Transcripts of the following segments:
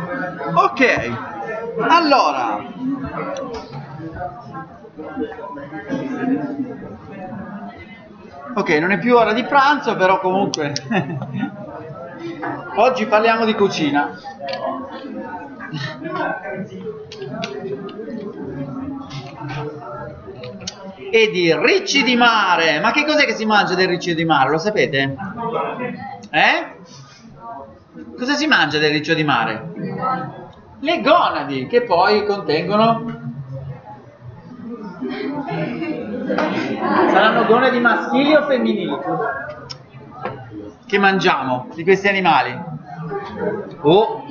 Ok, allora, ok, non è più ora di pranzo, però comunque oggi parliamo di cucina. E di ricci di mare. Ma che cos'è che si mangia del riccio di mare? Lo sapete? Eh? Cosa si mangia del riccio di mare? Le gonadi, che poi contengono... Saranno gonadi maschili o femminili? Che mangiamo di questi animali? Oh,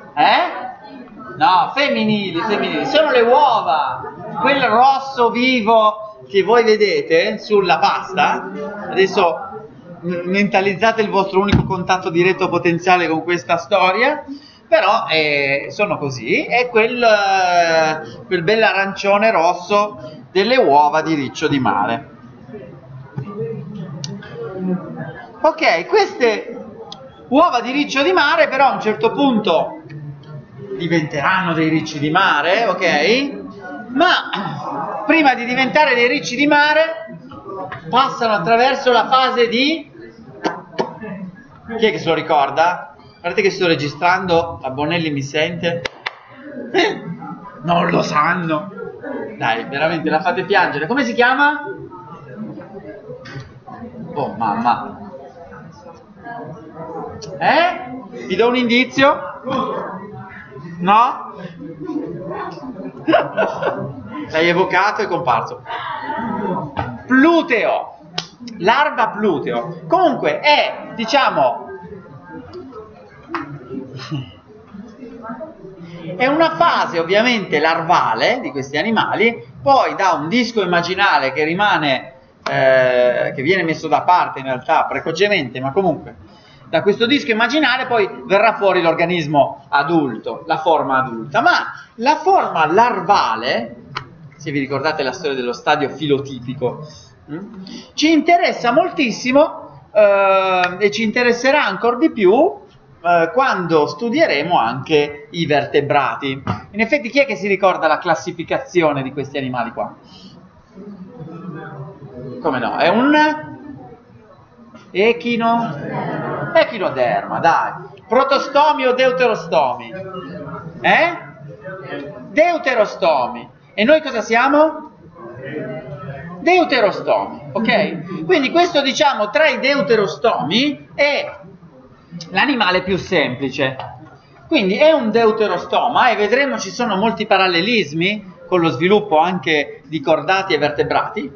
No, femminili, femminili. Sono le uova, quel rosso vivo che voi vedete sulla pasta. Adesso mentalizzate il vostro unico contatto diretto potenziale con questa storia, però sono così, è quel bel arancione rosso delle uova di riccio di mare. Ok, queste uova di riccio di mare però a un certo punto diventeranno dei ricci di mare, ok? Ma prima di diventare dei ricci di mare passano attraverso la fase di... Chi è che se lo ricorda? Guardate che sto registrando, la Bonelli mi sente? Non lo sanno. Dai, veramente la fate piangere. Come si chiama? Oh, mamma. Vi do un indizio? No? L'hai evocato, è comparso. Pluteo. Larva pluteo. Comunque è, diciamo, è una fase ovviamente larvale di questi animali, poi da un disco immaginale che rimane, che viene messo da parte in realtà precocemente, ma comunque da questo disco immaginale poi verrà fuori l'organismo adulto, la forma adulta, ma la forma larvale, se vi ricordate la storia dello stadio filotipico, ci interessa moltissimo e ci interesserà ancora di più quando studieremo anche i vertebrati. In effetti chi è che si ricorda la classificazione di questi animali qua? Come no? È un echinoderma, dai. Protostomi o deuterostomi? Deuterostomi. E noi cosa siamo? Deuterostomi, ok? Quindi questo, diciamo, tra i deuterostomi è l'animale più semplice. Quindi è un deuterostoma e vedremo ci sono molti parallelismi con lo sviluppo anche di cordati e vertebrati.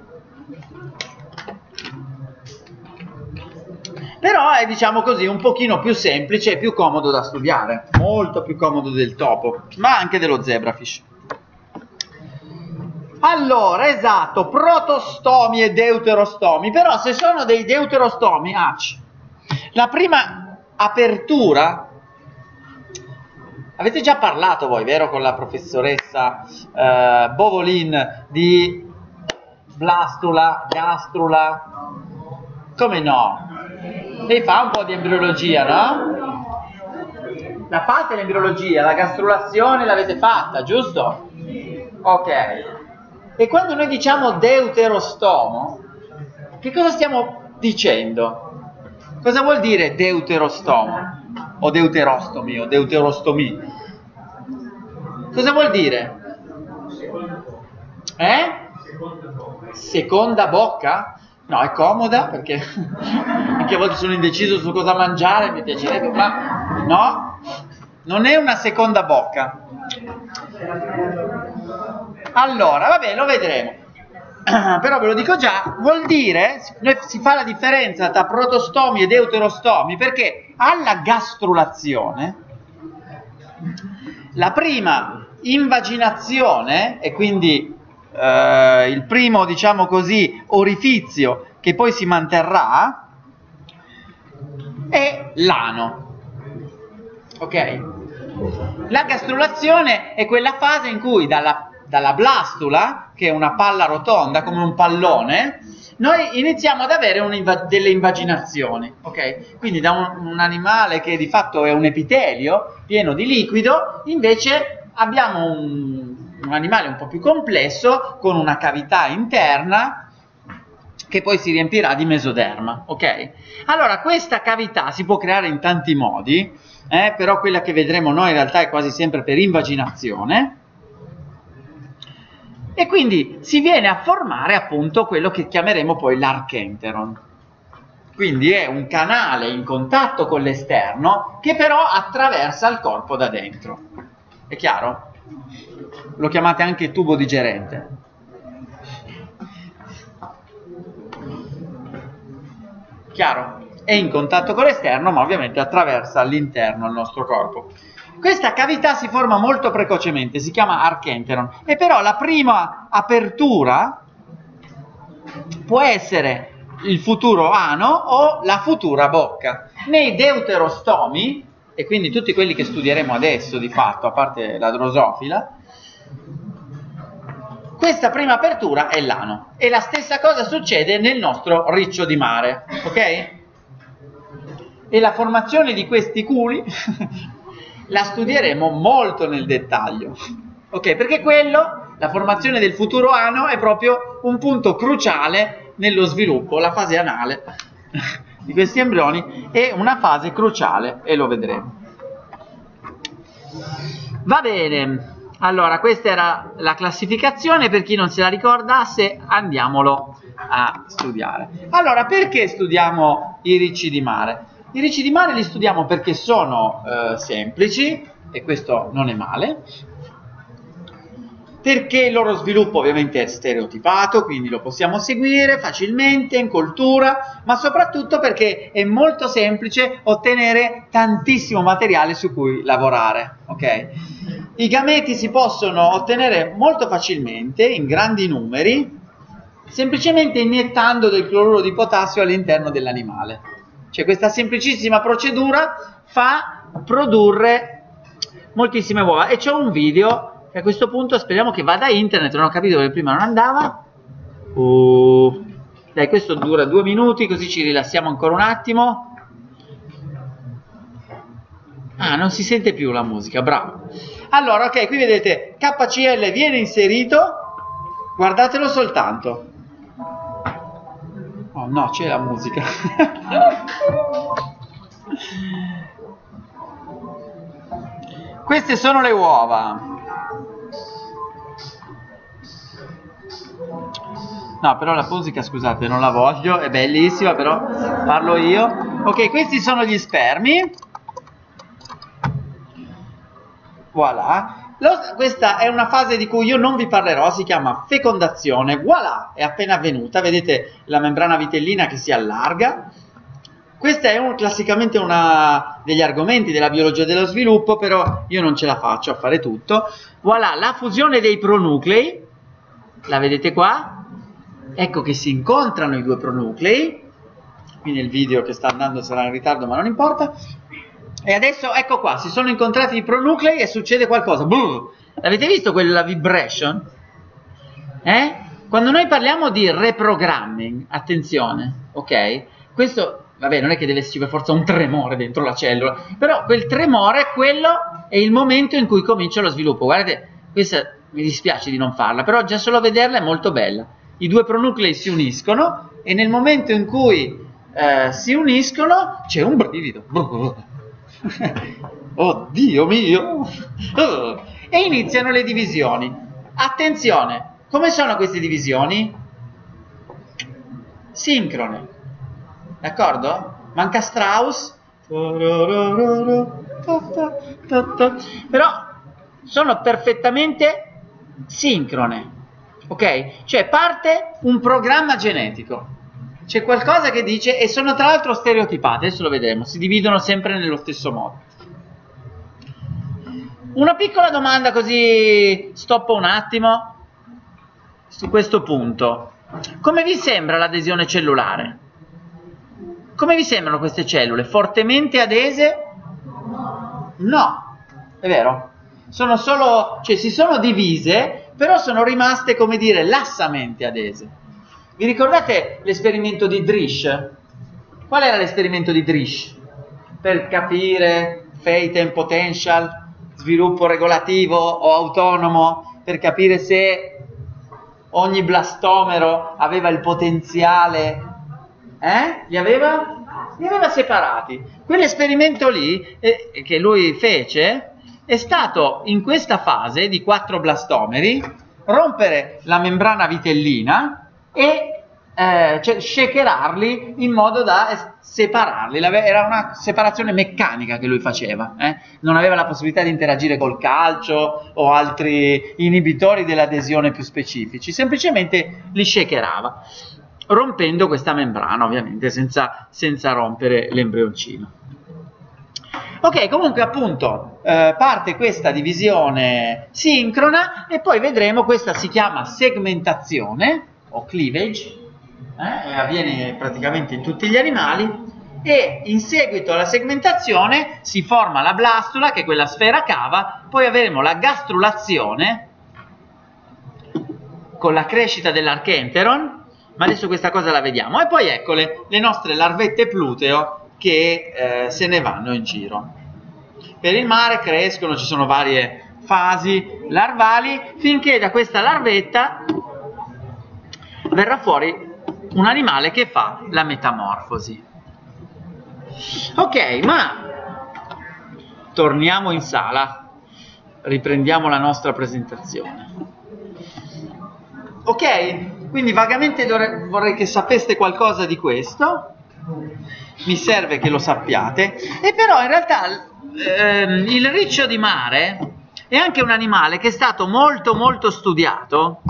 Però è, diciamo così, un pochino più semplice e più comodo da studiare, molto più comodo del topo, ma anche dello zebrafish. Allora, esatto, protostomi e deuterostomi, però se sono dei deuterostomi, la prima apertura, avete già parlato voi, vero, con la professoressa Bovolin di blastula, gastrula, come no? Lei fa un po' di embriologia, no? La fate l'embriologia, la gastrulazione l'avete fatta, giusto? Ok. E quando noi diciamo deuterostomo, che cosa stiamo dicendo? Cosa vuol dire deuterostomo? O deuterostomi, o deuterostomi? Cosa vuol dire? Seconda bocca? No, è comoda perché anche a volte sono indeciso su cosa mangiare, mi piacerebbe, ma no, non è una seconda bocca. Allora, vabbè, lo vedremo. Però ve lo dico già, vuol dire, si fa la differenza tra protostomi e deuterostomi perché alla gastrulazione, la prima invaginazione, e quindi il primo, diciamo così, orifizio che poi si manterrà, è l'ano. Ok? La gastrulazione è quella fase in cui dalla blastula, che è una palla rotonda come un pallone, noi iniziamo ad avere delle invaginazioni, ok? Quindi da un animale che di fatto è un epitelio pieno di liquido, invece abbiamo un animale un po' più complesso con una cavità interna che poi si riempirà di mesoderma, ok? Allora questa cavità si può creare in tanti modi, però quella che vedremo noi in realtà è quasi sempre per invaginazione, e quindi si viene a formare appunto quello che chiameremo poi l'archenteron. Quindi è un canale in contatto con l'esterno che però attraversa il corpo da dentro. È chiaro? Lo chiamate anche tubo digerente. Chiaro? È in contatto con l'esterno, ma ovviamente attraversa all'interno il nostro corpo. Questa cavità si forma molto precocemente, si chiama archenteron, e però la prima apertura può essere il futuro ano o la futura bocca. Nei deuterostomi, e quindi tutti quelli che studieremo adesso di fatto, a parte la drosofila, questa prima apertura è l'ano. E la stessa cosa succede nel nostro riccio di mare, ok? E la formazione di questi culi la studieremo molto nel dettaglio, ok? Perché quello, la formazione del futuro ano, è proprio un punto cruciale nello sviluppo. La fase anale di questi embrioni è una fase cruciale e lo vedremo. Va bene, allora questa era la classificazione, per chi non se la ricordasse andiamolo a studiare. Allora, perché studiamo i ricci di mare? I ricci di mare li studiamo perché sono semplici, e questo non è male, perché il loro sviluppo ovviamente è stereotipato, quindi lo possiamo seguire facilmente in coltura, ma soprattutto perché è molto semplice ottenere tantissimo materiale su cui lavorare, ok? I gameti si possono ottenere molto facilmente, in grandi numeri, semplicemente iniettando del cloruro di potassio all'interno dell'animale. Cioè questa semplicissima procedura fa produrre moltissime uova, e c'è un video che a questo punto speriamo che vada a internet, non ho capito perché prima non andava. Dai, questo dura 2 minuti, così ci rilassiamo ancora un attimo. Ah, non si sente più la musica, bravo. Allora, ok, qui vedete KCl viene inserito, guardatelo soltanto. Oh no, c'è la musica. Queste sono le uova. No, però la musica, scusate, non la voglio, è bellissima, però parlo io. Ok, questi sono gli spermi. Voilà. Questa è una fase di cui io non vi parlerò, si chiama fecondazione. Voilà, è appena avvenuta, vedete la membrana vitellina che si allarga. Questo è classicamente uno degli argomenti della biologia dello sviluppo, però io non ce la faccio a fare tutto. Voilà, la fusione dei pronuclei, la vedete qua? Ecco che si incontrano i due pronuclei, qui nel video che sta andando sarà in ritardo ma non importa. E adesso ecco qua, si sono incontrati i pronuclei e succede qualcosa. L'avete visto quella vibration? Quando noi parliamo di reprogramming, attenzione, ok? Questo, vabbè, non è che deve esserci per forza un tremore dentro la cellula, però quel tremore, quello è il momento in cui comincia lo sviluppo. Guardate, questa mi dispiace di non farla, però già solo vederla è molto bella. I due pronuclei si uniscono e nel momento in cui si uniscono c'è un brivido. Oh Dio mio! E iniziano le divisioni. Attenzione, come sono queste divisioni? Sincrone, d'accordo? Manca Strauss, però sono perfettamente sincrone, ok? Cioè parte un programma genetico. C'è qualcosa che dice, e sono tra l'altro stereotipate, adesso lo vedremo, si dividono sempre nello stesso modo. Una piccola domanda così stoppo un attimo su questo punto. Come vi sembra l'adesione cellulare? Come vi sembrano queste cellule? Fortemente adese? No, è vero? sono solo, cioè si sono divise, però sono rimaste, come dire, lassamente adese. Vi ricordate l'esperimento di Drish? Qual era l'esperimento di Drish? Per capire fate and potential, sviluppo regolativo o autonomo, per capire se ogni blastomero aveva il potenziale, li aveva separati. Quell'esperimento lì che lui fece è stato in questa fase di 4 blastomeri rompere la membrana vitellina e cioè shakerarli in modo da separarli. Era una separazione meccanica che lui faceva, non aveva la possibilità di interagire col calcio o altri inibitori dell'adesione più specifici, semplicemente li shakerava, rompendo questa membrana, ovviamente senza rompere l'embrioncino. Ok, comunque appunto parte questa divisione sincrona e poi vedremo, questa si chiama segmentazione o cleavage, avviene praticamente in tutti gli animali, e in seguito alla segmentazione si forma la blastula, che è quella sfera cava, poi avremo la gastrulazione con la crescita dell'archenteron, ma adesso questa cosa la vediamo, e poi ecco le nostre larvette pluteo che se ne vanno in giro. Per il mare crescono, ci sono varie fasi larvali, finché da questa larvetta verrà fuori un animale che fa la metamorfosi. Ok, ma torniamo in sala, riprendiamo la nostra presentazione. Ok, quindi vagamente vorrei che sapeste qualcosa di questo, mi serve che lo sappiate, e però in realtà il riccio di mare è anche un animale che è stato molto molto studiato.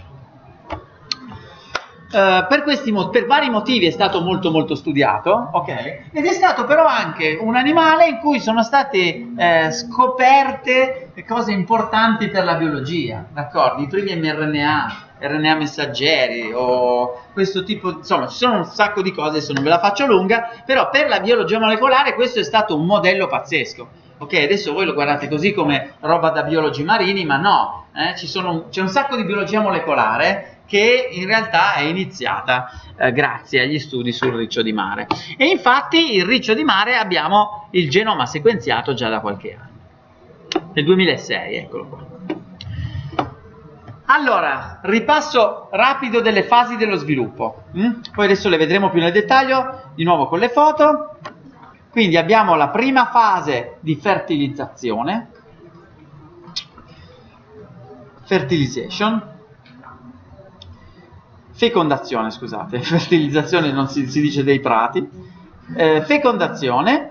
Per vari motivi è stato molto molto studiato, ok? Ed è stato però anche un animale in cui sono state scoperte cose importanti per la biologia, d'accordo? I primi RNA messaggeri o questo tipo, insomma ci sono un sacco di cose, adesso non ve la faccio lunga, però per la biologia molecolare questo è stato un modello pazzesco. Ok, adesso voi lo guardate così come roba da biologi marini, ma no, c'è un sacco di biologia molecolare che in realtà è iniziata grazie agli studi sul riccio di mare. E infatti il riccio di mare abbiamo il genoma sequenziato già da qualche anno, nel 2006, eccolo qua. Allora, ripasso rapido delle fasi dello sviluppo, poi adesso le vedremo più nel dettaglio, di nuovo con le foto. Quindi abbiamo la prima fase di fertilizzazione, fecondazione, scusate, fertilizzazione non si dice dei prati, fecondazione,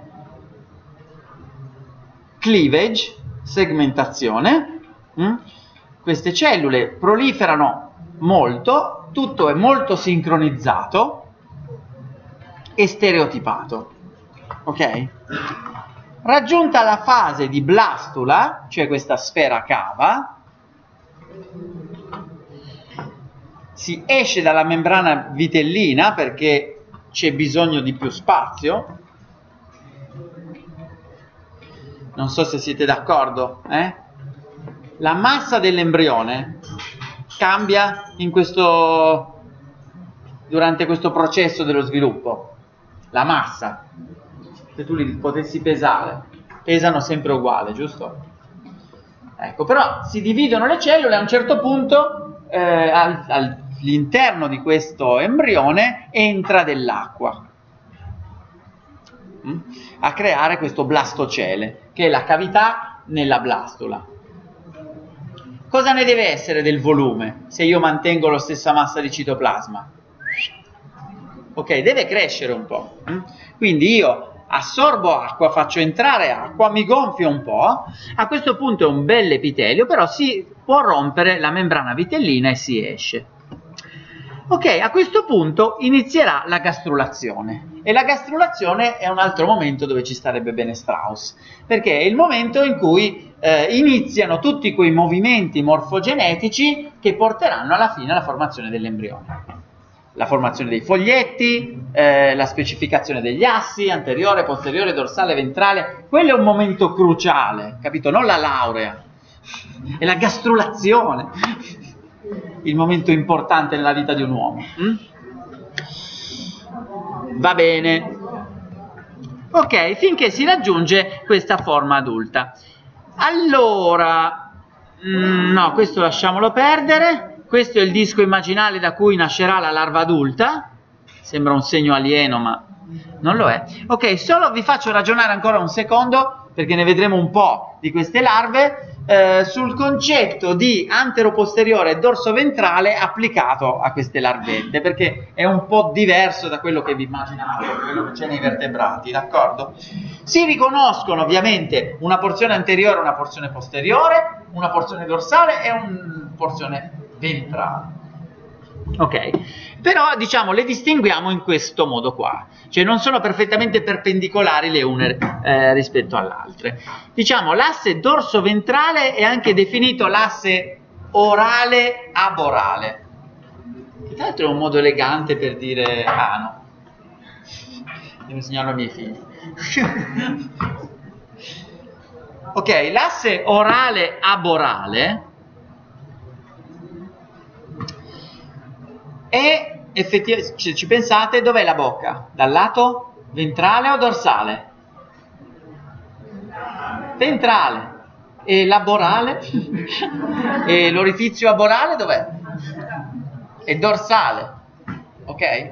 cleavage, segmentazione, queste cellule proliferano molto, tutto è molto sincronizzato e stereotipato, ok? Raggiunta la fase di blastula, cioè questa sfera cava, si esce dalla membrana vitellina perché c'è bisogno di più spazio. Non so se siete d'accordo, La massa dell'embrione cambia durante questo processo dello sviluppo. La massa, se tu li potessi pesare, pesano sempre uguale, giusto? Ecco, però si dividono le cellule, a un certo punto all'interno di questo embrione entra dell'acqua a creare questo blastocele, che è la cavità nella blastula. Cosa ne deve essere del volume se io mantengo la stessa massa di citoplasma? Ok, deve crescere un po'. Quindi io assorbo acqua, faccio entrare acqua, mi gonfio un po', a questo punto è un bel epitelio, però si può rompere la membrana vitellina e si esce. Ok, a questo punto inizierà la gastrulazione, e la gastrulazione è un altro momento dove ci starebbe bene Strauss, perché è il momento in cui iniziano tutti quei movimenti morfogenetici che porteranno alla fine alla formazione dell'embrione. La formazione dei foglietti, la specificazione degli assi, anteriore, posteriore, dorsale, ventrale, quello è un momento cruciale, capito? Non la laurea. È la gastrulazione, il momento importante nella vita di un uomo. Va bene. Ok, finché si raggiunge questa forma adulta. Allora, no, questo lasciamolo perdere. Questo è il disco immaginale da cui nascerà la larva adulta. Sembra un segno alieno, ma non lo è. Ok, solo vi faccio ragionare ancora un secondo, perché ne vedremo un po' di queste larve, sul concetto di antero-posteriore e dorso-ventrale applicato a queste larvette, perché è un po' diverso da quello che vi immaginate, quello che c'è nei vertebrati, d'accordo? Si riconoscono ovviamente una porzione anteriore e una porzione posteriore, una porzione dorsale e una porzione ventrale. Ok, però diciamo le distinguiamo in questo modo qua, cioè non sono perfettamente perpendicolari le une rispetto alle altre. Diciamo l'asse dorso-ventrale è anche definito l'asse orale-aborale, che tra l'altro è un modo elegante per dire ano. Devo insegnarlo ai miei figli. Ok, l'asse orale-aborale e effettivamente, se ci pensate, dov'è la bocca? Dal lato ventrale o dorsale? Ventrale. E l'aborale? E l'orifizio aborale dov'è? È dorsale. Ok?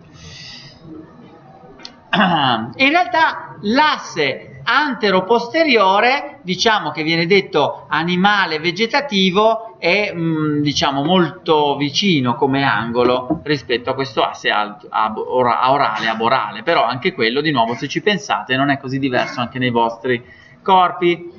In realtà l'asse antero-posteriore, diciamo che viene detto animale vegetativo, è diciamo molto vicino come angolo rispetto a questo asse orale, aborale, però anche quello, di nuovo, se ci pensate, non è così diverso anche nei vostri corpi.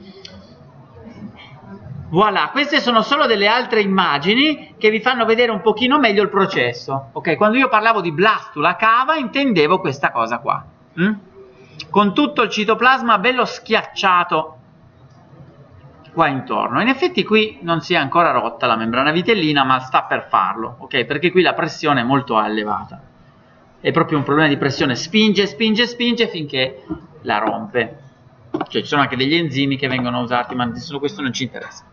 Voilà, queste sono solo delle altre immagini che vi fanno vedere un pochino meglio il processo. Ok, quando io parlavo di blastula cava intendevo questa cosa qua, con tutto il citoplasma bello schiacciato qua intorno. In effetti qui non si è ancora rotta la membrana vitellina, ma sta per farlo, ok? Perché qui la pressione è molto elevata. È proprio un problema di pressione, spinge, spinge, spinge finché la rompe. Cioè ci sono anche degli enzimi che vengono usati, ma solo questo non ci interessa.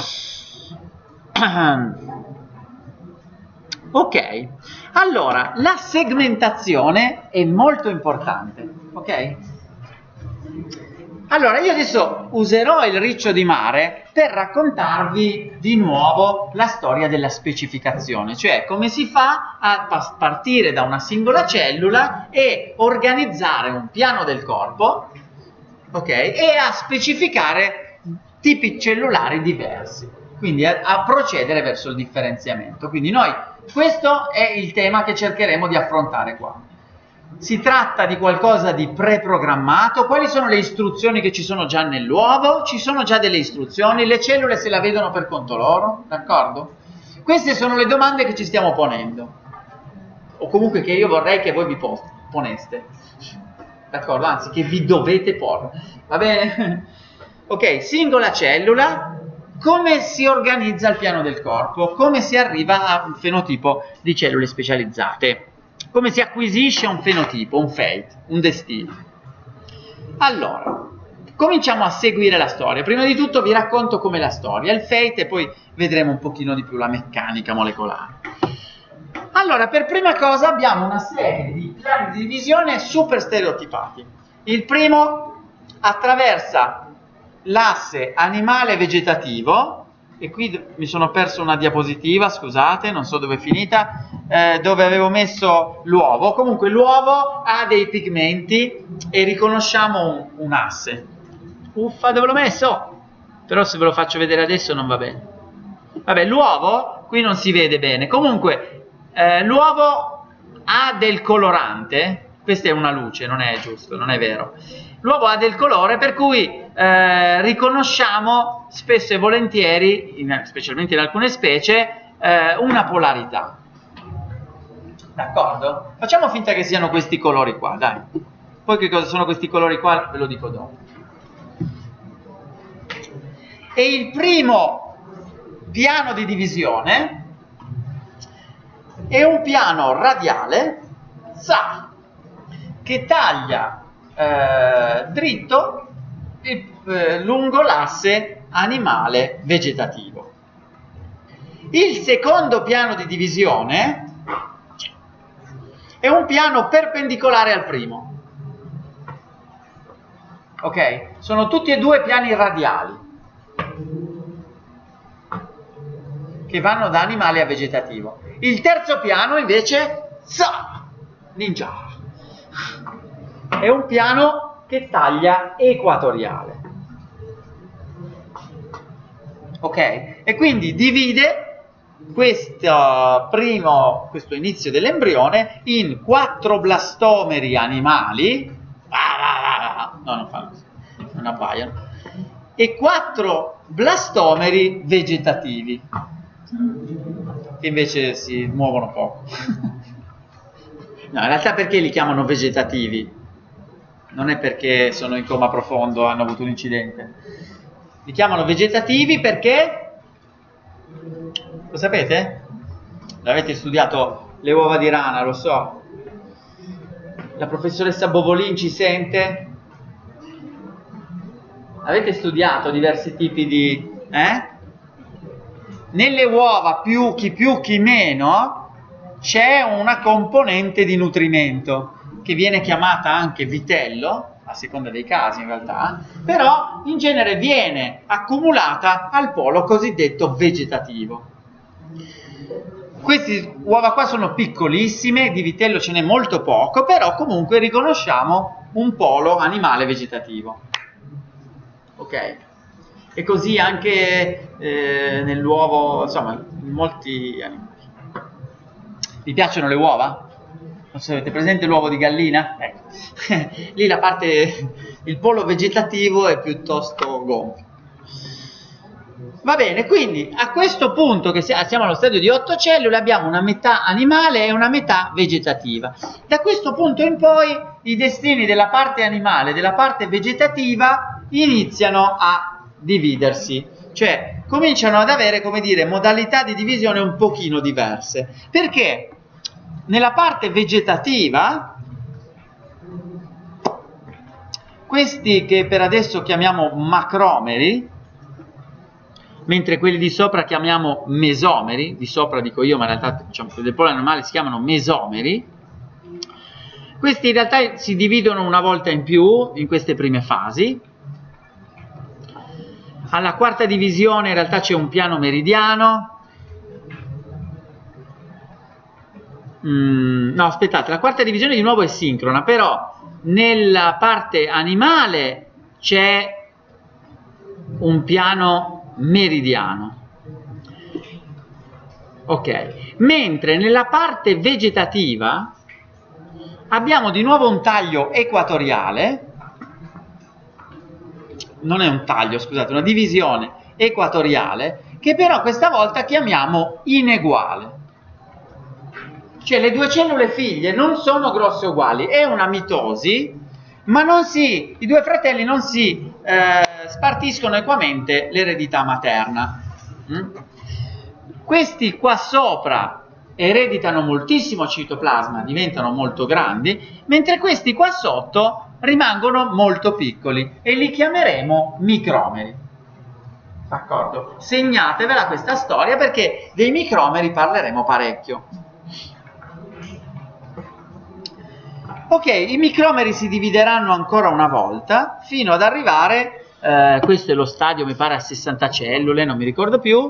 Ok, allora la segmentazione è molto importante, ok? Allora io adesso userò il riccio di mare per raccontarvi di nuovo la storia della specificazione, cioè come si fa a partire da una singola cellula e organizzare un piano del corpo, ok? E a specificare tipi cellulari diversi, quindi a procedere verso il differenziamento. Quindi noi, questo è il tema che cercheremo di affrontare qua. Si tratta di qualcosa di preprogrammato. Quali sono le istruzioni che ci sono già nell'uovo? Ci sono già delle istruzioni, le cellule se la vedono per conto loro, d'accordo? Queste sono le domande che ci stiamo ponendo, o comunque che io vorrei che voi vi poneste, d'accordo? Anzi, che vi dovete porre, va bene? Ok, singola cellula, come si organizza il piano del corpo, come si arriva a un fenotipo di cellule specializzate, come si acquisisce un fenotipo, un fate, un destino. Allora, cominciamo a seguire la storia. Prima di tutto vi racconto com'è la storia, il fate, e poi vedremo un pochino di più la meccanica molecolare. Allora, per prima cosa abbiamo una serie di piani di divisione super stereotipati. Il primo attraversa l'asse animale-vegetativo, e qui mi sono perso una diapositiva, scusate, non so dove è finita, dove avevo messo l'uovo. Comunque l'uovo ha dei pigmenti e riconosciamo un asse. Uffa, dove l'ho messo? Però se ve lo faccio vedere adesso non va bene. Vabbè, l'uovo qui non si vede bene. Comunque l'uovo ha del colorante. Questa è una luce, non è giusto, non è vero. L'uovo ha del colore, per cui riconosciamo spesso e volentieri, specialmente in alcune specie, una polarità. D'accordo? Facciamo finta che siano questi colori qua, dai. Poi che cosa sono questi colori qua ve lo dico dopo. E il primo piano di divisione è un piano radiale, che taglia dritto lungo l'asse animale vegetativo. Il secondo piano di divisione è un piano perpendicolare al primo. Ok? Sono tutti e due piani radiali che vanno da animale a vegetativo. Il terzo piano invece, ninja, è un piano che taglia equatoriale. Ok? E quindi divide questo inizio dell'embrione in 4 blastomeri animali, no, non fanno così, non abbaiano, e 4 blastomeri vegetativi, che invece si muovono poco. No, in realtà perché li chiamano vegetativi? Non è perché sono in coma profondo, hanno avuto un incidente. Li chiamano vegetativi perché, lo sapete? L'avete studiato le uova di rana, lo so. La professoressa Bovolin ci sente? Avete studiato diversi tipi di... Nelle uova, chi più chi meno, c'è una componente di nutrimento che viene chiamata anche vitello, a seconda dei casi in realtà, però in genere viene accumulata al polo cosiddetto vegetativo. Queste uova qua sono piccolissime, di vitello ce n'è molto poco, però comunque riconosciamo un polo animale vegetativo. Ok? E così anche nell'uovo, insomma, in molti animali. Vi piacciono le uova? Non so se avete presente l'uovo di gallina? Ecco. Lì la parte, il polo vegetativo è piuttosto gonfio. Va bene, quindi a questo punto che siamo allo stadio di 8 cellule abbiamo una metà animale e una metà vegetativa. Da questo punto in poi i destini della parte animale e della parte vegetativa iniziano a dividersi, cioè cominciano ad avere, come dire, modalità di divisione un pochino diverse. Perché nella parte vegetativa questi che per adesso chiamiamo macromeri, mentre quelli di sopra chiamiamo mesomeri, di sopra dico io, ma in realtà diciamo, quelli del polo animale si chiamano mesomeri, questi in realtà si dividono una volta in più in queste prime fasi. Alla quarta divisione in realtà c'è un piano meridiano. No, aspettate, la quarta divisione di nuovo è sincrona, però nella parte animale c'è un piano meridiano. Ok, mentre nella parte vegetativa abbiamo di nuovo un taglio equatoriale, non è un taglio, scusate, una divisione equatoriale, che però questa volta chiamiamo ineguale. Cioè le due cellule figlie non sono grosse uguali, è una mitosi, ma i due fratelli non si spartiscono equamente l'eredità materna. Questi qua sopra ereditano moltissimo citoplasma, diventano molto grandi, mentre questi qua sotto rimangono molto piccoli e li chiameremo micromeri. D'accordo? Segnatevela questa storia perché dei micromeri parleremo parecchio. Ok, i micromeri si divideranno ancora una volta fino ad arrivare, questo è lo stadio mi pare a 60 cellule, non mi ricordo più.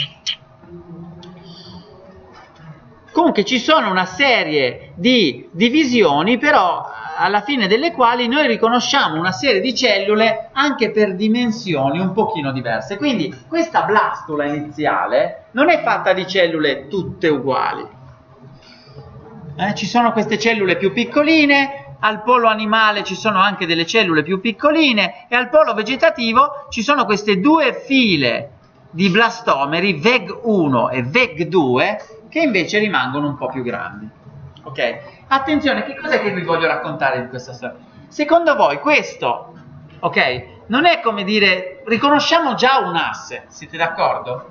Comunque ci sono una serie di divisioni, però alla fine delle quali noi riconosciamo una serie di cellule anche per dimensioni un pochino diverse. Quindi questa blastula iniziale non è fatta di cellule tutte uguali. Ci sono queste cellule più piccoline, al polo animale ci sono anche delle cellule più piccoline e al polo vegetativo ci sono queste due file di blastomeri VEG1 e VEG2 che invece rimangono un po' più grandi. Ok? Attenzione, che cos'è che vi voglio raccontare di questa storia? Secondo voi questo, ok, non è come dire, riconosciamo già un asse, siete d'accordo?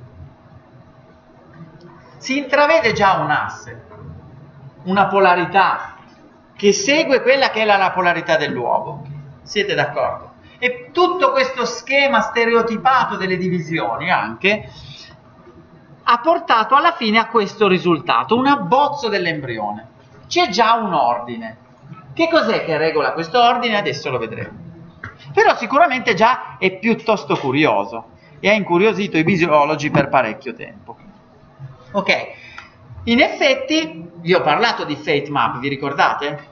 Si intravede già un asse, una polarità che segue quella che è la polarità dell'uovo. Siete d'accordo? E tutto questo schema stereotipato delle divisioni anche ha portato alla fine a questo risultato, un abbozzo dell'embrione. C'è già un ordine. Che cos'è che regola questo ordine? Adesso lo vedremo. Però sicuramente già è piuttosto curioso e ha incuriosito i biologi per parecchio tempo. Ok, in effetti vi ho parlato di fate map, vi ricordate?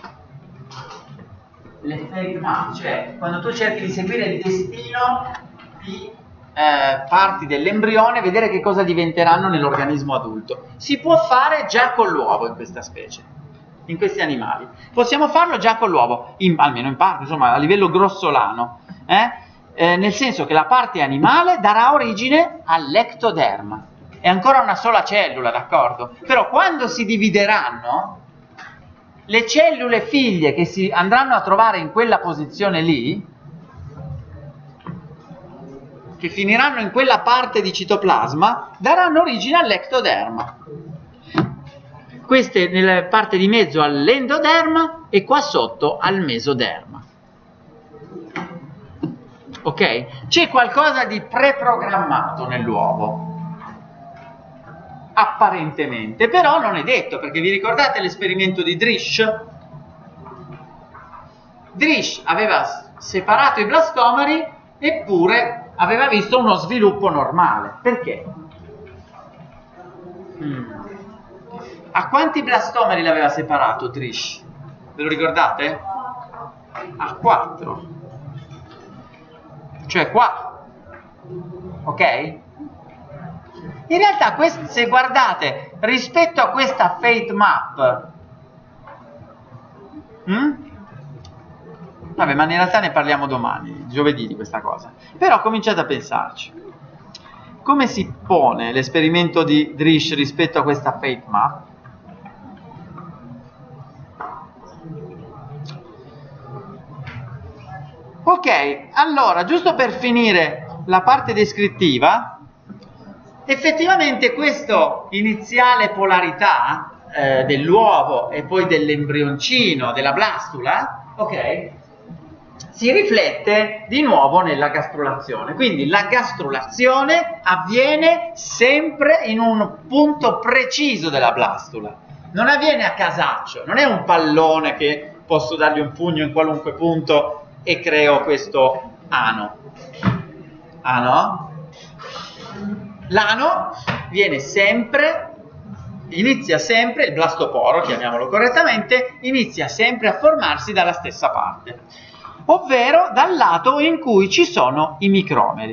Le fate map, cioè quando tu cerchi di seguire il destino di parti dell'embrione, vedere che cosa diventeranno nell'organismo adulto. Si può fare già con l'uovo in questa specie, in questi animali. Possiamo farlo già con l'uovo, almeno in parte, insomma, a livello grossolano, nel senso che la parte animale darà origine all'ectoderma. È ancora una sola cellula, d'accordo? Però quando si divideranno, le cellule figlie che si andranno a trovare in quella posizione lì, che finiranno in quella parte di citoplasma, daranno origine all'ectoderma. Queste nella parte di mezzo all'endoderma e qua sotto al mesoderma. Ok? C'è qualcosa di preprogrammato nell'uovo. Apparentemente, però non è detto, perché vi ricordate l'esperimento di Drish? Drish aveva separato i blastomeri eppure aveva visto uno sviluppo normale. Perché? A quanti blastomeri l'aveva separato Drish? Ve lo ricordate? A 4. Cioè qua. Ok? In realtà, se guardate, rispetto a questa fate map, vabbè, ma in realtà ne parliamo domani, giovedì, di questa cosa. Però cominciate a pensarci. Come si pone l'esperimento di Drish rispetto a questa fate map? Ok, allora, giusto per finire la parte descrittiva, effettivamente questa iniziale polarità dell'uovo e poi dell'embrioncino, della blastula, ok, si riflette di nuovo nella gastrulazione. Quindi la gastrulazione avviene sempre in un punto preciso della blastula, non avviene a casaccio, non è un pallone che posso dargli un pugno in qualunque punto e creo questo ano. Ano? L'ano viene sempre, inizia sempre, il blastoporo, chiamiamolo correttamente, inizia sempre a formarsi dalla stessa parte, ovvero dal lato in cui ci sono i micromeri.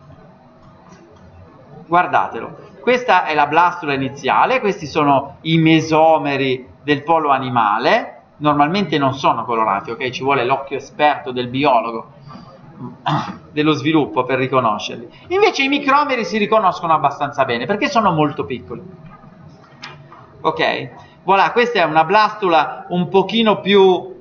Guardatelo, questa è la blastula iniziale, questi sono i mesomeri del polo animale, normalmente non sono colorati, ok? Ci vuole l'occhio esperto del biologo dello sviluppo per riconoscerli. Invece i micromeri si riconoscono abbastanza bene perché sono molto piccoli. Ok, voilà, questa è una blastula un pochino più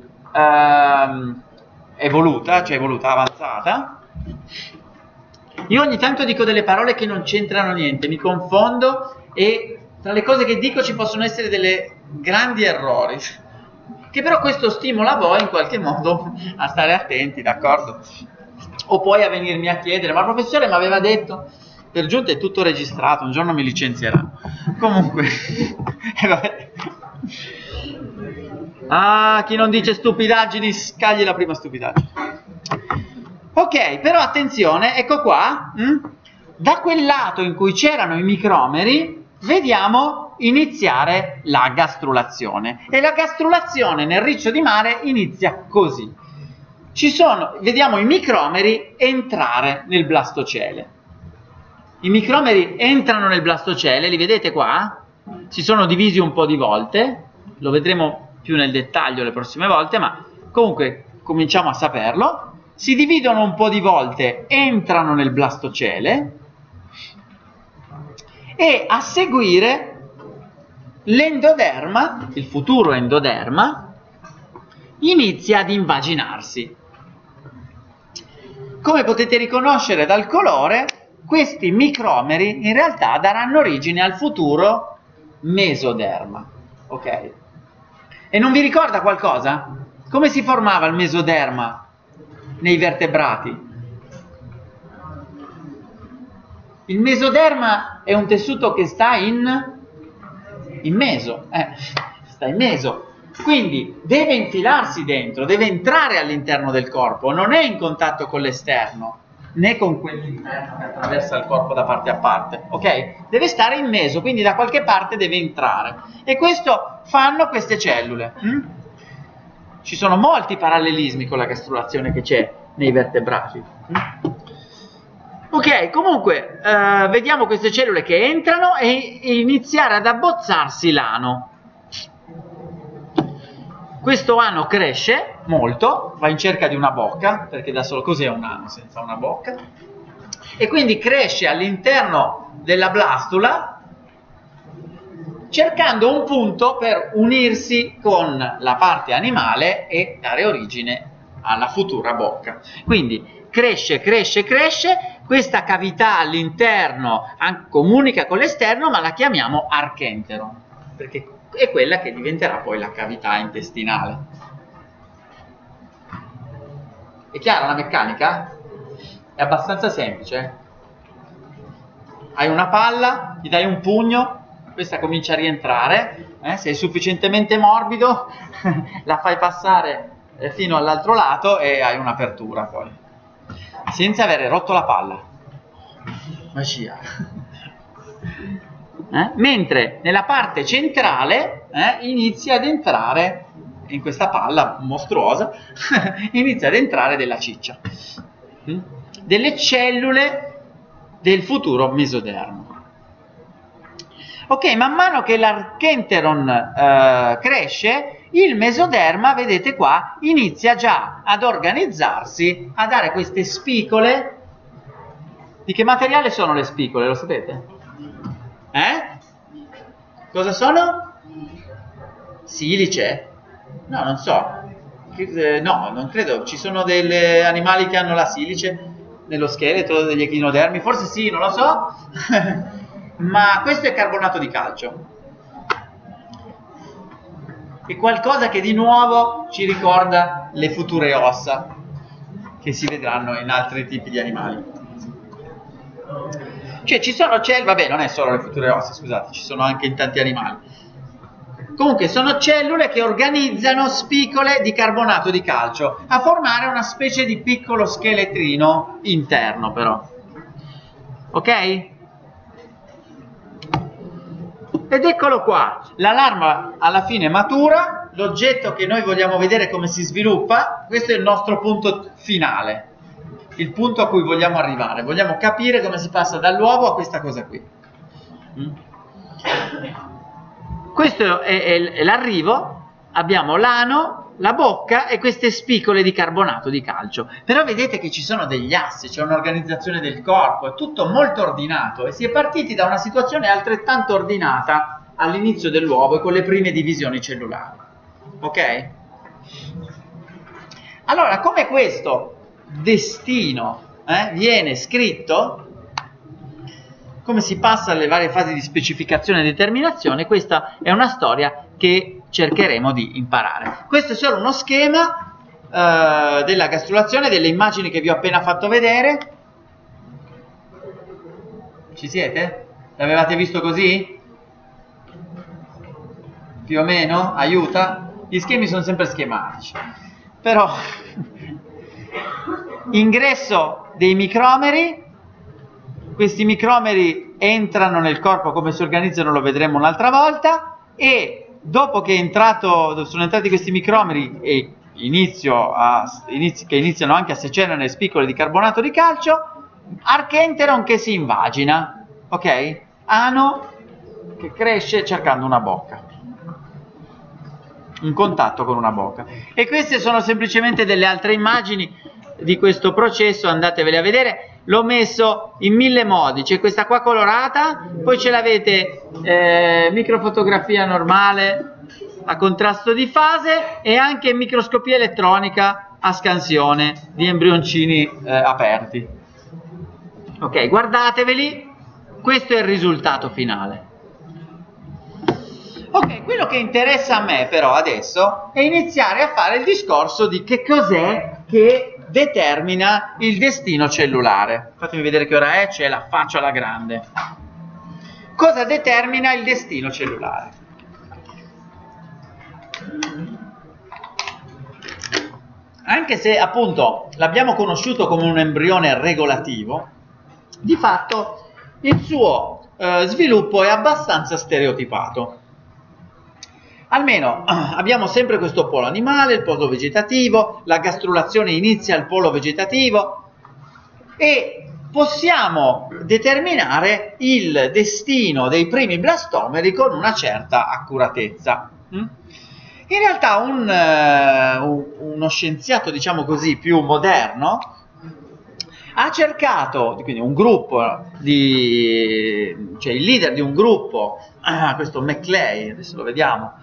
evoluta, cioè avanzata. Io ogni tanto dico delle parole che non c'entrano niente, mi confondo e tra le cose che dico ci possono essere delle grandi errori, che però questo stimola voi in qualche modo a stare attenti, d'accordo? O poi a venirmi a chiedere, ma il professore mi aveva detto, per giunta è tutto registrato, un giorno mi licenzieranno. Comunque, chi non dice stupidaggini, scagli la prima stupidaggine. Ok, però attenzione, ecco qua, da quel lato in cui c'erano i micromeri, vediamo iniziare la gastrulazione. E la gastrulazione nel riccio di mare inizia così. Vediamo i micromeri entrare nel blastocele. I micromeri entrano nel blastocele, li vedete qua? Si sono divisi un po' di volte, lo vedremo più nel dettaglio le prossime volte, ma comunque cominciamo a saperlo. Si dividono un po' di volte, entrano nel blastocele e a seguire l'endoderma, il futuro endoderma, inizia ad invaginarsi. Come potete riconoscere dal colore, questi micromeri in realtà daranno origine al futuro mesoderma. Ok? E non vi ricorda qualcosa? Come si formava il mesoderma? nei vertebrati? Il mesoderma è un tessuto che sta in meso, sta in meso, quindi deve infilarsi dentro, deve entrare all'interno del corpo, non è in contatto con l'esterno, né con quell'interno che attraversa il corpo da parte a parte, ok? Deve stare in meso, quindi da qualche parte deve entrare, e questo fanno queste cellule. Ci sono molti parallelismi con la gastrulazione che c'è nei vertebrati. Ok, comunque vediamo queste cellule che entrano e iniziare ad abbozzarsi l'ano. Questo ano cresce molto, va in cerca di una bocca, perché da solo cos'è un ano senza una bocca? E quindi cresce all'interno della blastula cercando un punto per unirsi con la parte animale e dare origine alla futura bocca. Quindi cresce, cresce, cresce, questa cavità all'interno comunica con l'esterno, ma la chiamiamo archenteron, perché è quella che diventerà poi la cavità intestinale. È chiara la meccanica? È abbastanza semplice. Hai una palla, gli dai un pugno, questa comincia a rientrare, se è sufficientemente morbido la fai passare fino all'altro lato e hai un'apertura poi, senza avere rotto la palla. Magia. Mentre nella parte centrale inizia ad entrare, in questa palla mostruosa, inizia ad entrare della ciccia, delle cellule del futuro mesodermo. Ok, man mano che l'archenteron cresce, il mesoderma, vedete qua, inizia già ad organizzarsi, a dare queste spicole. Di che materiale sono le spicole, lo sapete? Cosa sono? Silice? No, non so. No, non credo. Ci sono degli animali che hanno la silice nello scheletro degli echinodermi. Forse sì, non lo so. Ma questo è carbonato di calcio. È qualcosa che di nuovo ci ricorda le future ossa che si vedranno in altri tipi di animali. Cioè ci sono cellule, vabbè, non è solo le future ossa, scusate, ci sono anche in tanti animali. Comunque sono cellule che organizzano spicole di carbonato di calcio a formare una specie di piccolo scheletrino interno, però. Ok? Ed eccolo qua, la larva alla fine matura, l'oggetto che noi vogliamo vedere come si sviluppa, questo è il nostro punto finale. Il punto a cui vogliamo arrivare, vogliamo capire come si passa dall'uovo a questa cosa qui. Questo è l'arrivo, abbiamo l'ano, la bocca e queste spicole di carbonato di calcio. Però vedete che ci sono degli assi, c'è un'organizzazione del corpo, è tutto molto ordinato e si è partiti da una situazione altrettanto ordinata all'inizio dell'uovo e con le prime divisioni cellulari. Ok? Allora, come questo destino viene scritto, come si passa alle varie fasi di specificazione e determinazione, questa è una storia che cercheremo di imparare. Questo è solo uno schema della gastrulazione, delle immagini che vi ho appena fatto vedere. Ci siete? L'avevate visto così? Più o meno? Aiuta? Gli schemi sono sempre schematici, però ingresso dei micromeri, questi micromeri entrano nel corpo, come si organizzano lo vedremo un'altra volta, e dopo che sono entrati questi micromeri e che iniziano anche a secernere le spicole di carbonato di calcio, archenteron che si invagina, ok? Ano che cresce cercando una bocca, un contatto con una bocca. E queste sono semplicemente delle altre immagini di questo processo, andatevele a vedere. L'ho messo in 1000 modi, c'è questa qua colorata, poi ce l'avete microfotografia normale a contrasto di fase e anche microscopia elettronica a scansione di embrioncini aperti. Ok, guardateveli, questo è il risultato finale. Ok, quello che interessa a me però adesso è iniziare a fare il discorso di che cos'è che determina il destino cellulare. Fatemi vedere che ora è, c'è la faccia alla grande. Cosa determina il destino cellulare? Anche se appunto l'abbiamo conosciuto come un embrione regolativo, di fatto il suo sviluppo è abbastanza stereotipato. Almeno abbiamo sempre questo polo animale, il polo vegetativo, la gastrulazione inizia al polo vegetativo e possiamo determinare il destino dei primi blastomeri con una certa accuratezza. In realtà uno scienziato, diciamo così, più moderno ha cercato, quindi un gruppo, cioè il leader di un gruppo, questo Maclay, adesso lo vediamo,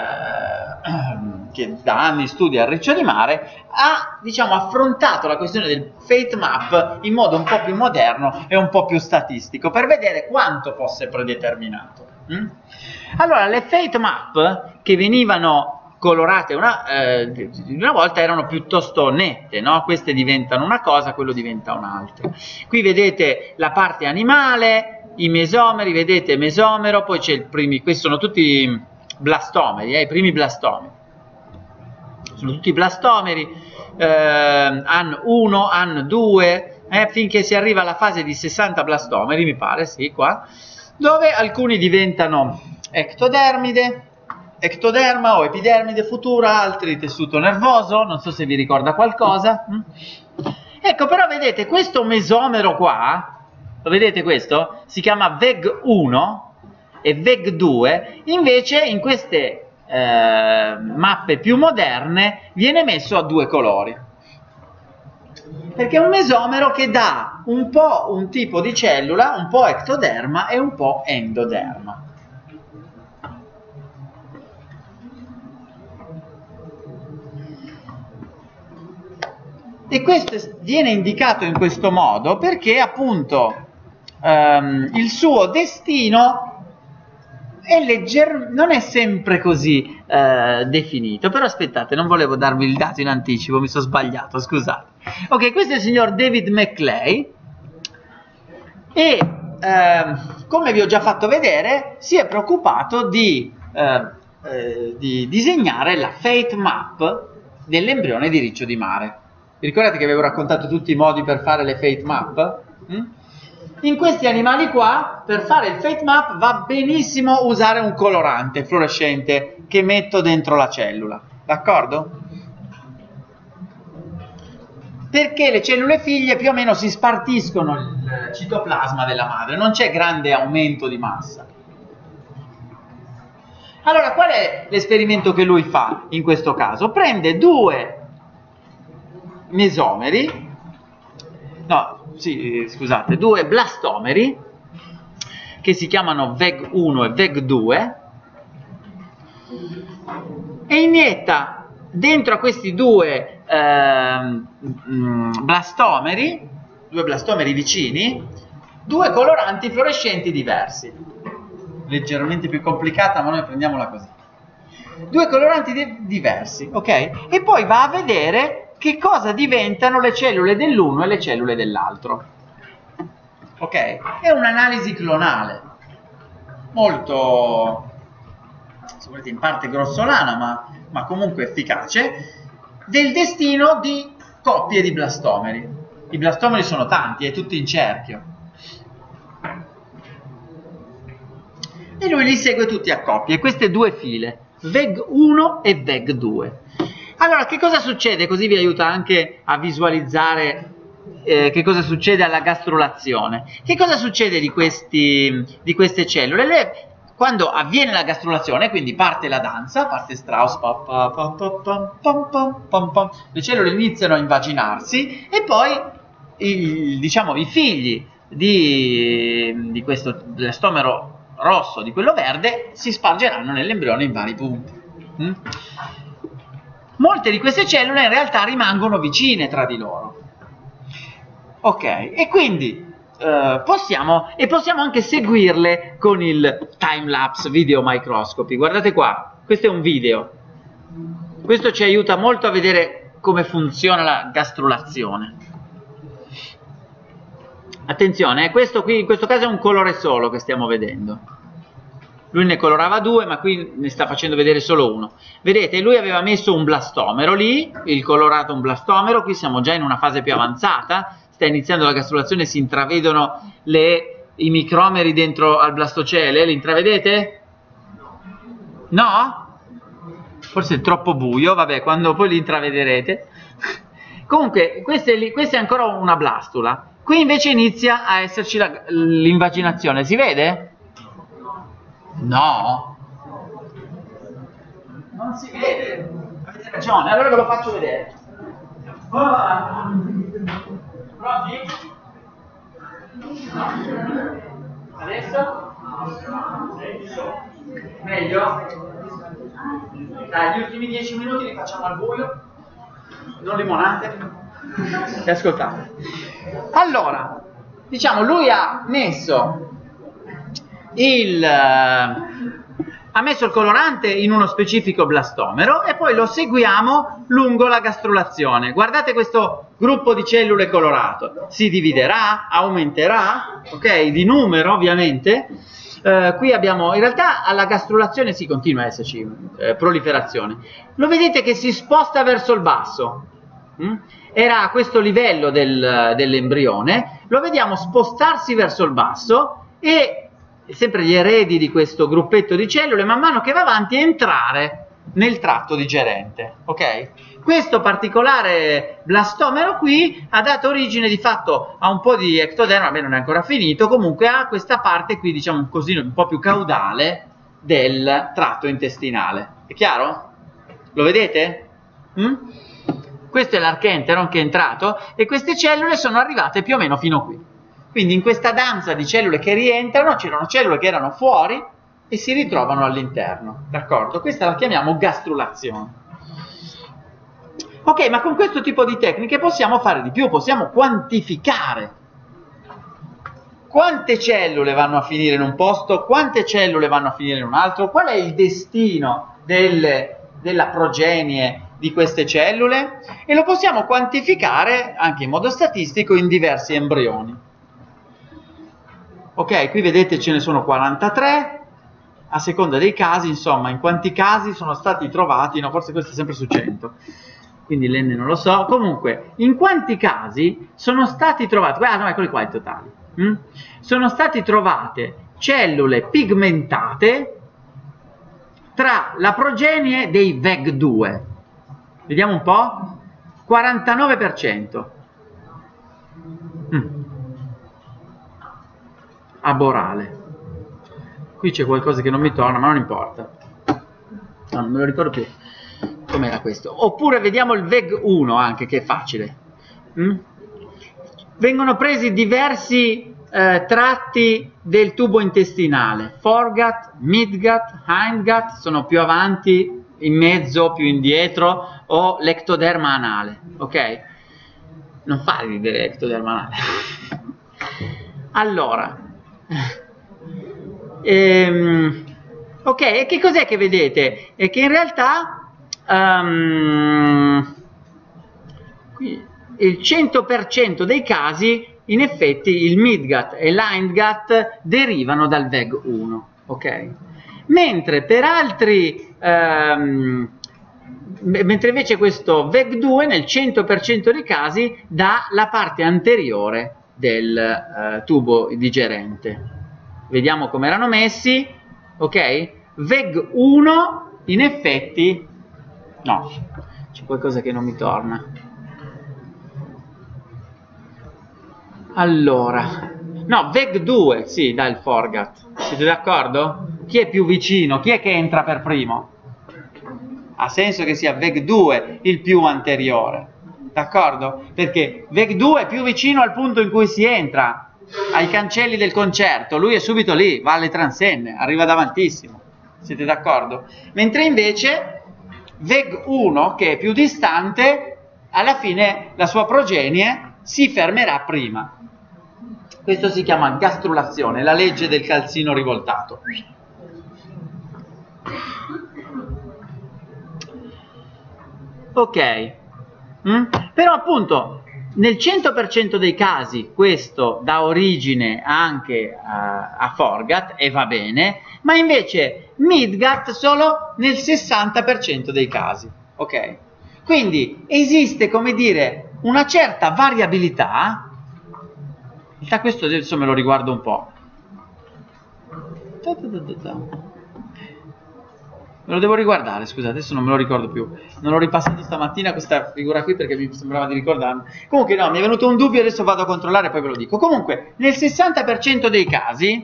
che da anni studia il riccio di mare, ha affrontato la questione del fate map in modo un po' più moderno e un po' più statistico per vedere quanto fosse predeterminato. Allora, le fate map che venivano colorate una volta erano piuttosto nette, no? Queste diventano una cosa, quello diventa un'altra. Qui vedete la parte animale, i mesomeri, vedete mesomero, poi c'è il primi, questi sono tutti blastomeri, i primi blastomeri. Sono tutti blastomeri, AN 1, AN 2, finché si arriva alla fase di 60 blastomeri, mi pare, sì, qua, dove alcuni diventano ectoderma o epidermide futura, altri tessuto nervoso, non so se vi ricorda qualcosa. Ecco, però vedete, questo mesomero qua, lo vedete questo? Si chiama VEG1 e VEG2, invece in queste mappe più moderne viene messo a due colori. Perché è un mesomero che dà un po' un tipo di cellula, un po' ectoderma e un po' endoderma. E questo viene indicato in questo modo perché appunto il suo destino non è sempre così definito. Però aspettate, non volevo darvi il dato in anticipo, mi sono sbagliato, scusate. Ok, questo è il signor David Maclay e come vi ho già fatto vedere si è preoccupato di disegnare la fate map dell'embrione di riccio di mare. Vi ricordate che avevo raccontato tutti i modi per fare le fate map? In questi animali qua, per fare il fate map va benissimo usare un colorante fluorescente che metto dentro la cellula, d'accordo? Perché le cellule figlie più o meno si spartiscono il citoplasma della madre, non c'è grande aumento di massa. Allora, qual è l'esperimento che lui fa in questo caso? Prende due mesomeri, due blastomeri che si chiamano VEG1 e VEG2 e inietta dentro a questi due blastomeri vicini, due coloranti fluorescenti diversi. Leggermente più complicata, ma noi prendiamola così. Due coloranti diversi, ok? E poi va a vedere che cosa diventano le cellule dell'uno e le cellule dell'altro. Ok? È un'analisi clonale, molto, se volete, in parte grossolana, ma comunque efficace, del destino di coppie di blastomeri. I blastomeri sono tanti, tutti in cerchio. E lui li segue tutti a coppie, queste due file, VEG1 e VEG2. Allora, che cosa succede? Così vi aiuta anche a visualizzare che cosa succede alla gastrulazione. Che cosa succede di queste cellule? Quando avviene la gastrulazione, quindi parte la danza, parte Strauss, le cellule iniziano a invaginarsi e poi i figli di questo blastomero rosso, di quello verde, si spargeranno nell'embrione in vari punti. Molte di queste cellule in realtà rimangono vicine tra di loro. Ok, e quindi possiamo anche seguirle con il time-lapse video microscopy. Guardate qua, questo è un video. Questo ci aiuta molto a vedere come funziona la gastrulazione. Attenzione, questo qui in questo caso è un colore solo che stiamo vedendo. Lui ne colorava due, ma qui ne sta facendo vedere solo uno. Vedete, lui aveva messo un blastomero lì, il colorato un blastomero, qui siamo già in una fase più avanzata, sta iniziando la gastrulazione, si intravedono i micromeri dentro al blastocele, li intravedete? No? Forse è troppo buio, vabbè, quando poi li intravederete. Comunque, questa è ancora una blastula. Qui invece inizia a esserci l'invaginazione, si vede? No? Non si vede? Avete ragione, allora ve lo faccio vedere. Pronti? Adesso? Meglio? Dai, gli ultimi 10 minuti li facciamo al buio, non limonate e ascoltate. Allora, diciamo, lui ha messo il colorante in uno specifico blastomero e poi lo seguiamo lungo la gastrulazione. Guardate questo gruppo di cellule colorato, si dividerà, aumenterà, ok, di numero ovviamente. Qui abbiamo, in realtà alla gastrulazione si continua a esserci proliferazione. Lo vedete che si sposta verso il basso? Era a questo livello dell'embrione, lo vediamo spostarsi verso il basso e sempre gli eredi di questo gruppetto di cellule man mano che va avanti entrare nel tratto digerente, ok? Questo particolare blastomero qui ha dato origine di fatto a un po' di ectoderma, a me non è ancora finito, comunque ha questa parte qui, diciamo così, un po' più caudale del tratto intestinale. È chiaro? Lo vedete? Questo è l'archenteron che è entrato e queste cellule sono arrivate più o meno fino qui. Quindi in questa danza di cellule che rientrano c'erano cellule che erano fuori e si ritrovano all'interno, d'accordo? Questa la chiamiamo gastrulazione. Ok, ma con questo tipo di tecniche possiamo fare di più, possiamo quantificare quante cellule vanno a finire in un posto, quante cellule vanno a finire in un altro, qual è il destino della progenie di queste cellule e lo possiamo quantificare anche in modo statistico in diversi embrioni. Ok, qui vedete ce ne sono 43, a seconda dei casi, insomma, in quanti casi sono stati trovati, no, forse questo è sempre su 100, quindi l'N non lo so, comunque, in quanti casi sono stati trovati, no, eccoli qua i totali, sono state trovate cellule pigmentate tra la progenie dei VEG2, vediamo un po', 49%. Aborale. Qui c'è qualcosa che non mi torna, ma non importa. No, non me lo ricordo più. Com'era questo? Oppure vediamo il VEG1 anche, che è facile. Vengono presi diversi tratti del tubo intestinale. Foregut, midgut, hindgut, sono più avanti, in mezzo, più indietro, o l'ectoderma anale. Ok? Non fare ridere l'ectoderma anale. Allora... ok, e che cos'è che vedete? È che in realtà qui, il 100% dei casi in effetti il midgut e l'hindgut derivano dal VEG1, ok? Mentre per altri mentre invece questo VEG2 nel 100% dei casi dà la parte anteriore del tubo digerente. Vediamo come erano messi, ok? VEG1 in effetti, no, c'è qualcosa che non mi torna. Allora, no, VEG2, sì, dà il foregut. Siete d'accordo? Chi è più vicino? Chi è che entra per primo? Ha senso che sia VEG2 il più anteriore. D'accordo? Perché VEG2 è più vicino al punto in cui si entra, ai cancelli del concerto, lui è subito lì, va alle transenne, arriva davantissimo. Siete d'accordo? Mentre invece VEG1, che è più distante, alla fine la sua progenie si fermerà prima. Questo si chiama gastrulazione, la legge del calzino rivoltato. Ok. Però appunto nel 100% dei casi questo dà origine anche a Forgat e va bene, ma invece Midgat solo nel 60% dei casi, ok? Quindi esiste, come dire, una certa variabilità. In realtà questo adesso me lo riguardo un po'. Me lo devo riguardare, scusate, adesso non me lo ricordo più. Non l'ho ripassato stamattina questa figura qui perché mi sembrava di ricordarmi. Comunque no, mi è venuto un dubbio, adesso vado a controllare e poi ve lo dico. Comunque, nel 60% dei casi,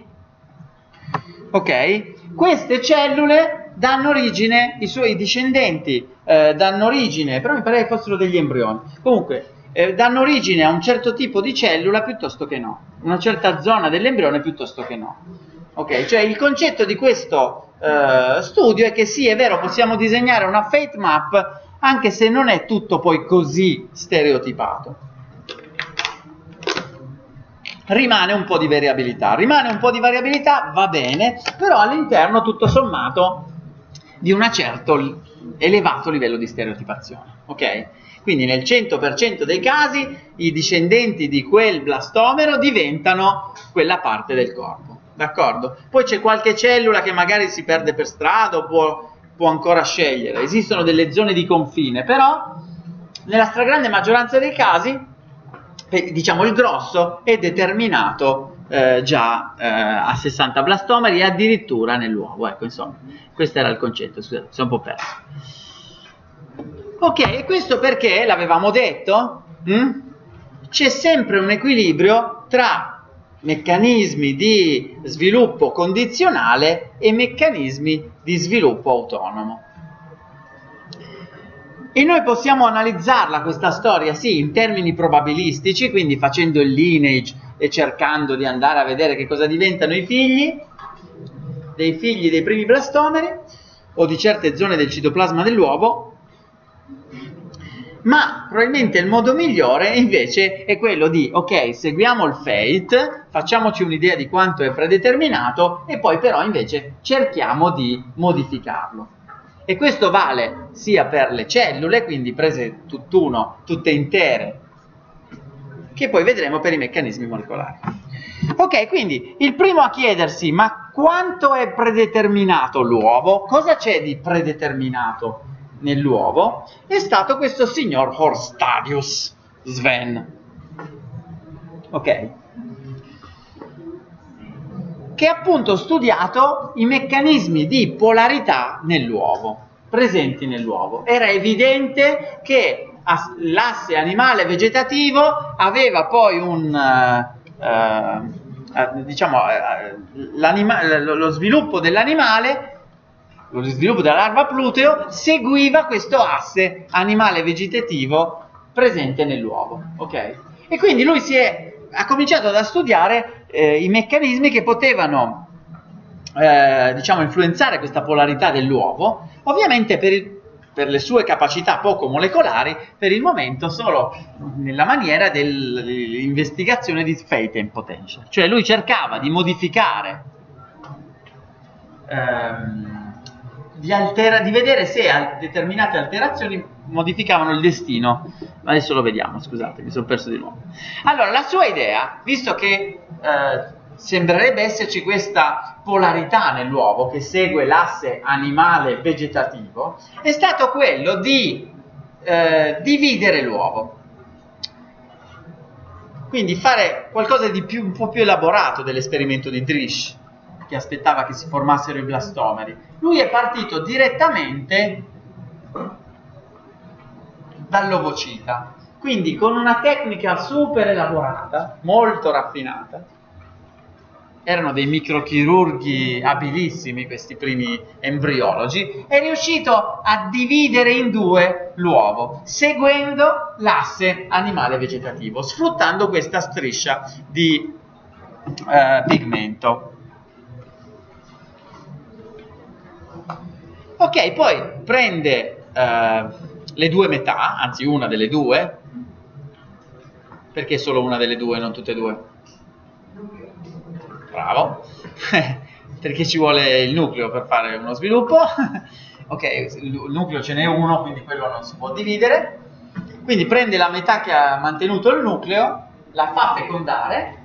ok, queste cellule danno origine, i suoi discendenti danno origine, però mi pare che fossero degli embrioni. Comunque, danno origine a un certo tipo di cellula piuttosto che no. Una certa zona dell'embrione piuttosto che no. Ok, cioè il concetto di questo studio è che sì, è vero, possiamo disegnare una fate map anche se non è tutto poi così stereotipato. Rimane un po' di variabilità, va bene, però all'interno tutto sommato di un certo elevato livello di stereotipazione, ok? Quindi nel 100% dei casi i discendenti di quel blastomero diventano quella parte del corpo. D'accordo? Poi c'è qualche cellula che magari si perde per strada o può ancora scegliere. Esistono delle zone di confine, però nella stragrande maggioranza dei casi, diciamo il grosso, è determinato già a 60 blastomeri e addirittura nell'uovo. Ecco, insomma, questo era il concetto, scusate, sono un po' perso. Ok, e questo perché, l'avevamo detto, c'è sempre un equilibrio tra meccanismi di sviluppo condizionale e meccanismi di sviluppo autonomo. E noi possiamo analizzarla questa storia, sì, in termini probabilistici, quindi facendo il lineage e cercando di andare a vedere che cosa diventano i figli dei primi blastomeri o di certe zone del citoplasma dell'uovo. Ma probabilmente il modo migliore invece è quello di, ok, seguiamo il fate, facciamoci un'idea di quanto è predeterminato e poi però invece cerchiamo di modificarlo. E questo vale sia per le cellule, quindi prese tutt'uno, tutte intere, che poi vedremo per i meccanismi molecolari. Ok, quindi il primo a chiedersi, ma quanto è predeterminato l'uovo? Cosa c'è di predeterminato nell'uovo? È stato questo signor Horstadius Sven, ok, che ha appunto studiato i meccanismi di polarità nell'uovo, presenti nell'uovo. Era evidente che l'asse animale vegetativo aveva poi lo sviluppo dell'animale, lo sviluppo della larva pluteo seguiva questo asse animale vegetativo presente nell'uovo, ok? E quindi lui ha cominciato a studiare i meccanismi che potevano influenzare questa polarità dell'uovo, ovviamente per le sue capacità poco molecolari, per il momento solo nella maniera dell'investigazione di fate and potential. Cioè lui cercava di modificare, di vedere se determinate alterazioni modificavano il destino. Adesso lo vediamo, scusate, mi sono perso di nuovo. Allora, la sua idea, visto che sembrerebbe esserci questa polarità nell'uovo che segue l'asse animale vegetativo, è stato quello di dividere l'uovo. Quindi fare qualcosa di un po' più elaborato dell'esperimento di Drish, che aspettava che si formassero i blastomeri. Lui è partito direttamente dall'ovocita, quindi con una tecnica super elaborata, molto raffinata. Erano dei microchirurghi abilissimi questi primi embriologi, è riuscito a dividere in due l'uovo, seguendo l'asse animale vegetativo, sfruttando questa striscia di pigmento. Ok, poi prende le due metà, anzi una delle due, perché solo una delle due, non tutte e due? Bravo, perché ci vuole il nucleo per fare uno sviluppo. Ok, il nucleo ce n'è uno, quindi quello non si può dividere. Quindi prende la metà che ha mantenuto il nucleo, la fa fecondare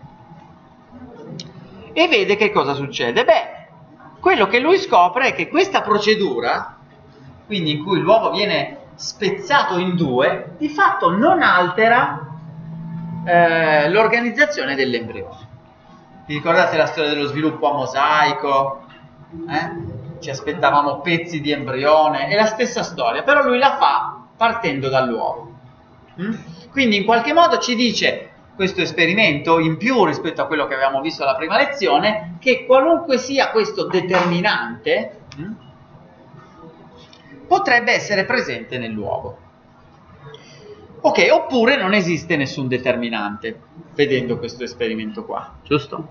e vede che cosa succede. Beh, quello che lui scopre è che questa procedura, quindi in cui l'uovo viene spezzato in due, di fatto non altera l'organizzazione dell'embrione. Vi ricordate la storia dello sviluppo a mosaico? Ci aspettavamo pezzi di embrione, è la stessa storia, però lui la fa partendo dall'uovo. Quindi in qualche modo ci dice questo esperimento, in più rispetto a quello che avevamo visto alla prima lezione, che qualunque sia questo determinante, potrebbe essere presente nell'uovo. Ok, oppure non esiste nessun determinante, vedendo questo esperimento qua, giusto?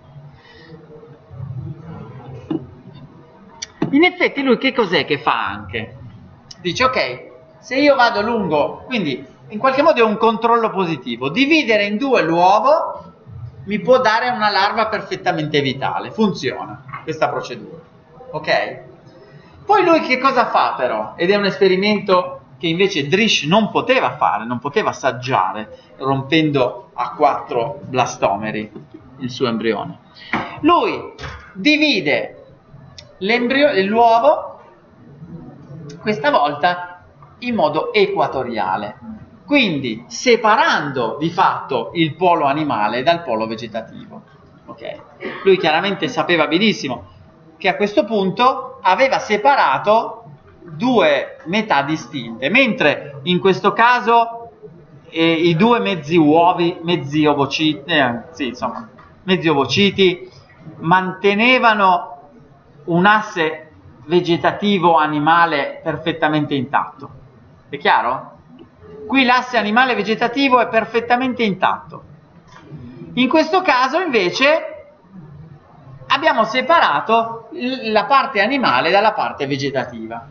In effetti lui che cos'è che fa anche? Dice, ok, se io vado lungo, quindi in qualche modo è un controllo positivo, dividere in due l'uovo mi può dare una larva perfettamente vitale, funziona questa procedura, ok? Poi lui che cosa fa però? Ed è un esperimento che invece Drish non poteva fare, non poteva assaggiare, rompendo a 4 blastomeri il suo embrione. Lui divide l'uovo, questa volta in modo equatoriale, quindi separando di fatto il polo animale dal polo vegetativo. Okay. Lui chiaramente sapeva benissimo che a questo punto aveva separato due metà distinte, mentre in questo caso i due mezzi ovociti mantenevano un asse vegetativo animale perfettamente intatto. È chiaro? Qui l'asse animale vegetativo è perfettamente intatto. In questo caso invece abbiamo separato la parte animale dalla parte vegetativa.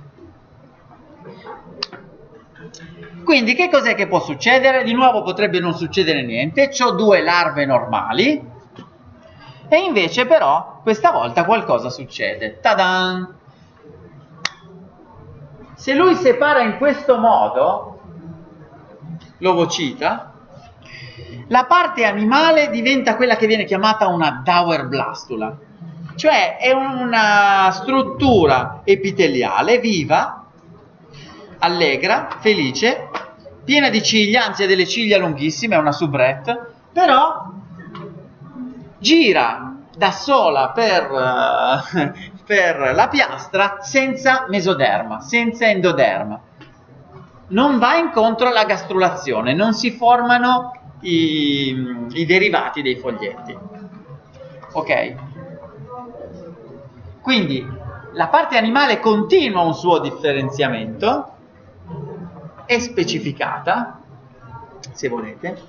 Quindi che cos'è che può succedere? Di nuovo potrebbe non succedere niente, ho due larve normali e invece però questa volta qualcosa succede. Ta-dan! Se lui separa in questo modo l'ovocita, la parte animale diventa quella che viene chiamata una Dauerblastula, cioè è una struttura epiteliale viva, allegra, felice, piena di ciglia, anzi ha delle ciglia lunghissime, è una soubrette, però gira da sola per la piastra senza mesoderma, senza endoderma. Non va incontro alla gastrulazione, non si formano i derivati dei foglietti. Ok? Quindi la parte animale continua un suo differenziamento, è specificata, se volete,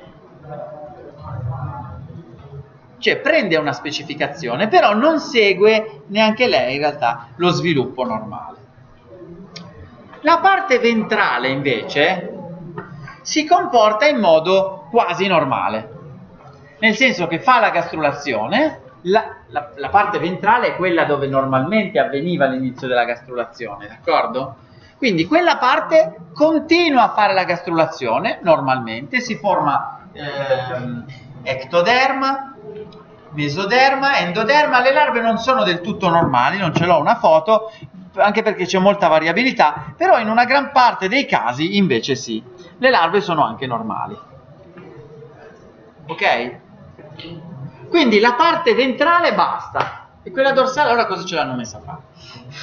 cioè prende una specificazione, però non segue neanche lei in realtà lo sviluppo normale. La parte ventrale invece si comporta in modo quasi normale, nel senso che fa la gastrulazione, la parte ventrale è quella dove normalmente avveniva l'inizio della gastrulazione, d'accordo? Quindi quella parte continua a fare la gastrulazione normalmente, si forma ectoderma, mesoderma, endoderma. Le larve non sono del tutto normali, non ce l'ho una foto, anche perché c'è molta variabilità, però in una gran parte dei casi invece sì, le larve sono anche normali. Ok? Quindi la parte ventrale basta, e quella dorsale allora cosa ce l'hanno messa a fare?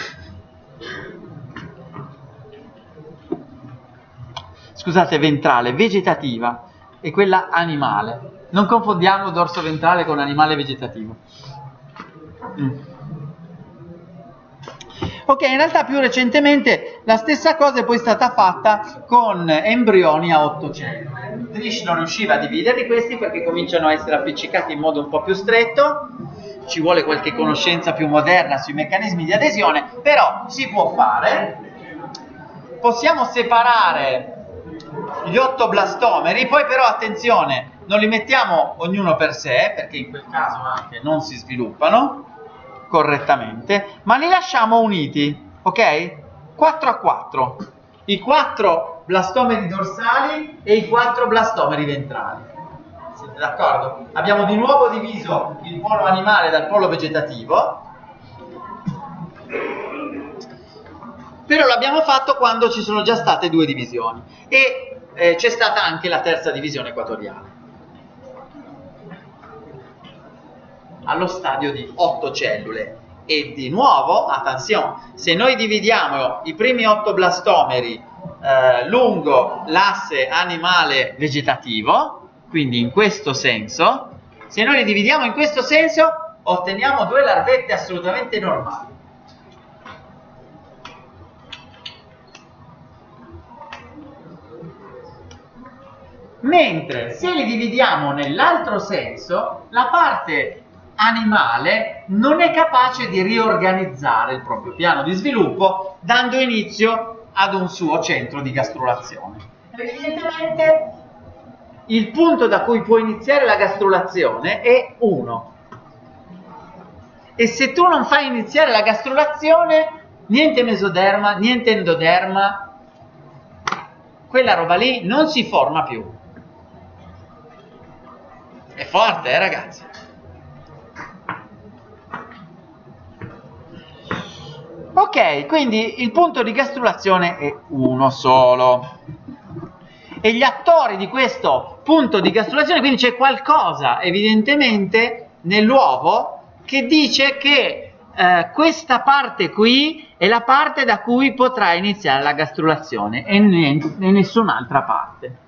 Scusate, ventrale, vegetativa, e quella animale. Non confondiamo dorso ventrale con animale vegetativo. Ok, in realtà più recentemente la stessa cosa è poi stata fatta con embrioni a 8 cellule. Drish non riusciva a dividerli questi perché cominciano a essere appiccicati in modo un po' più stretto, ci vuole qualche conoscenza più moderna sui meccanismi di adesione, però si può fare. Possiamo separare gli 8 blastomeri, poi però attenzione, non li mettiamo ognuno per sé, perché in quel caso anche non si sviluppano correttamente, ma li lasciamo uniti, ok? 4 a 4. I 4 blastomeri dorsali e i 4 blastomeri ventrali. Siete d'accordo? Abbiamo di nuovo diviso il polo animale dal polo vegetativo, però l'abbiamo fatto quando ci sono già state 2 divisioni e c'è stata anche la terza divisione equatoriale, allo stadio di 8 cellule. E di nuovo, attenzione, se noi dividiamo i primi 8 blastomeri lungo l'asse animale vegetativo, quindi in questo senso, se noi li dividiamo in questo senso, otteniamo 2 larvette assolutamente normali. Mentre se li dividiamo nell'altro senso, la parte animale non è capace di riorganizzare il proprio piano di sviluppo, dando inizio ad un suo centro di gastrulazione. Evidentemente il punto da cui può iniziare la gastrulazione è 1. E se tu non fai iniziare la gastrulazione, niente mesoderma, niente endoderma, quella roba lì non si forma più. È forte, ragazzi? Ok, quindi il punto di gastrulazione è uno solo. E gli attori di questo punto di gastrulazione, quindi c'è qualcosa evidentemente nell'uovo che dice che questa parte qui è la parte da cui potrà iniziare la gastrulazione e nessun'altra parte.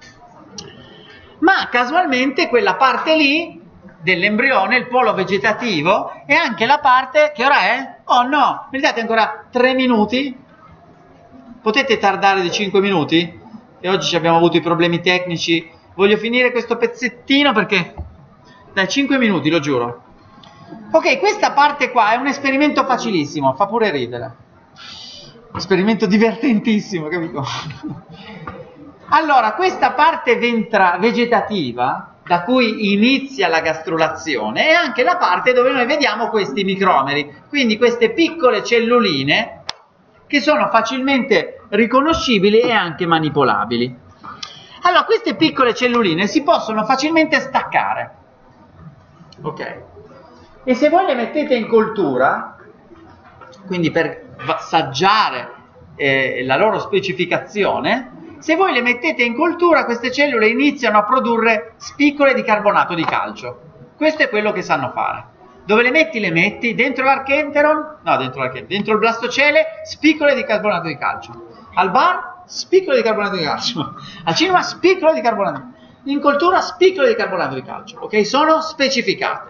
Ma casualmente quella parte lì dell'embrione, il polo vegetativo, è anche la parte, che ora è? Oh no, mi date ancora 3 minuti? Potete tardare di 5 minuti? E oggi abbiamo avuto i problemi tecnici, voglio finire questo pezzettino perché, dai, 5 minuti, lo giuro. Ok, questa parte qua è un esperimento facilissimo, fa pure ridere. Esperimento divertentissimo, capito? Allora, questa parte vegetativa, da cui inizia la gastrulazione, è anche la parte dove noi vediamo questi micromeri, quindi queste piccole celluline che sono facilmente riconoscibili e anche manipolabili. Allora, queste piccole celluline si possono facilmente staccare, ok? E se voi le mettete in coltura, quindi per assaggiare la loro specificazione, se voi le mettete in coltura, queste cellule iniziano a produrre spicole di carbonato di calcio. Questo è quello che sanno fare. Dove le metti dentro l'archenteron, no, dentro il blastocele, spicole di carbonato di calcio. Al bar, spicole di carbonato di calcio. Al cinema, spicole di carbonato di calcio. In coltura, spicole di carbonato di calcio. Ok? Sono specificate.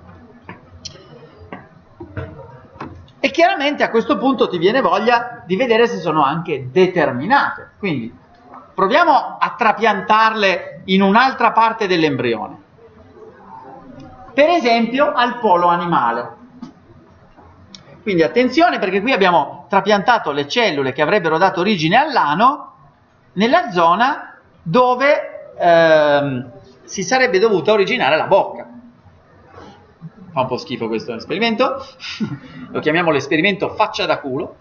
E chiaramente a questo punto ti viene voglia di vedere se sono anche determinate. Quindi proviamo a trapiantarle in un'altra parte dell'embrione. Per esempio al polo animale. Quindi attenzione, perché qui abbiamo trapiantato le cellule che avrebbero dato origine all'ano nella zona dove si sarebbe dovuta originare la bocca. Fa un po' schifo questo esperimento, lo chiamiamo l'esperimento faccia da culo.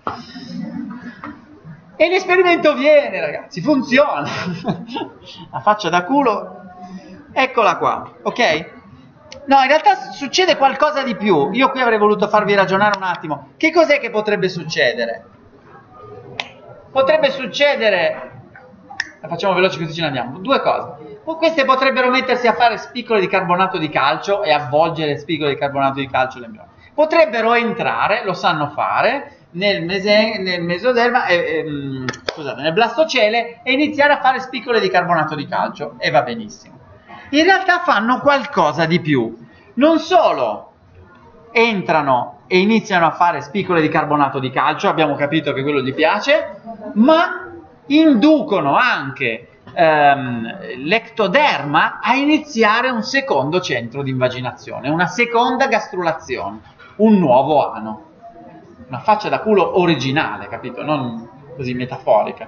E l'esperimento viene, ragazzi, funziona. La faccia da culo, eccola qua, ok? No, in realtà succede qualcosa di più. Io qui avrei voluto farvi ragionare un attimo. Che cos'è che potrebbe succedere? Potrebbe succedere, la facciamo veloce così ce ne andiamo, 2 cose. Queste potrebbero mettersi a fare spicole di carbonato di calcio e avvolgere spicole di carbonato di calcio l'embrione. Potrebbero entrare, lo sanno fare, nel mesoderma, scusate, nel blastocele e iniziare a fare spicole di carbonato di calcio e va benissimo. In realtà fanno qualcosa di più. Non solo entrano e iniziano a fare spicole di carbonato di calcio, abbiamo capito che quello gli piace, ma inducono anche l'ectoderma a iniziare un secondo centro di invaginazione, una seconda gastrulazione, un nuovo ano. Una faccia da culo originale, capito? Non così metaforica.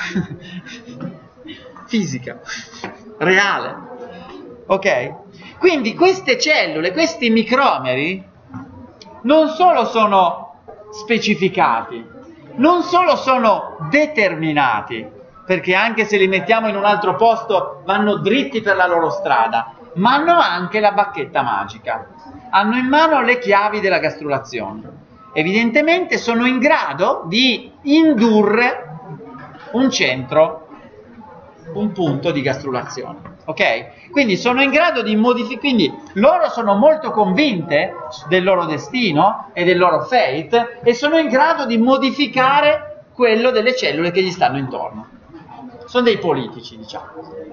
Fisica, reale. Ok? Quindi queste cellule, questi micromeri, non solo sono specificati, non solo sono determinati, perché anche se li mettiamo in un altro posto vanno dritti per la loro strada, ma hanno anche la bacchetta magica, hanno in mano le chiavi della gastrulazione. Evidentemente sono in grado di indurre un centro, un punto di gastrulazione, ok? Quindi sono in grado di modificare, quindi loro sono molto convinte del loro destino e del loro fate e sono in grado di modificare quello delle cellule che gli stanno intorno. Sono dei politici, diciamo.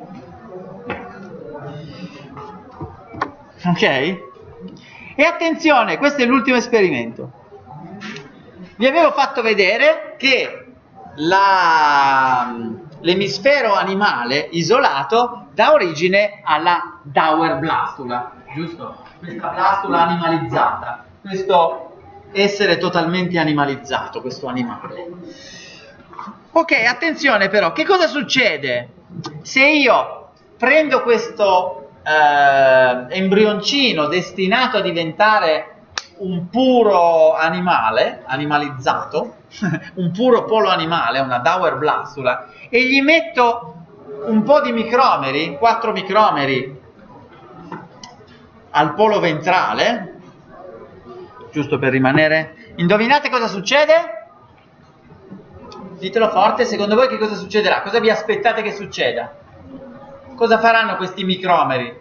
Ok? E attenzione, questo è l'ultimo esperimento. Vi avevo fatto vedere che l'emisfero animale isolato dà origine alla Dauerblastula, giusto? Questa blastula animalizzata, questo essere totalmente animalizzato, questo animale. Ok, attenzione però, che cosa succede se io prendo questo embrioncino destinato a diventare un puro animale, animalizzato, un puro polo animale, una Dauerblastula, e gli metto un po' di micromeri, 4 micromeri al polo ventrale, giusto per rimanere. Indovinate cosa succede? Ditelo forte, secondo voi che cosa succederà? Cosa vi aspettate che succeda? Cosa faranno questi micromeri?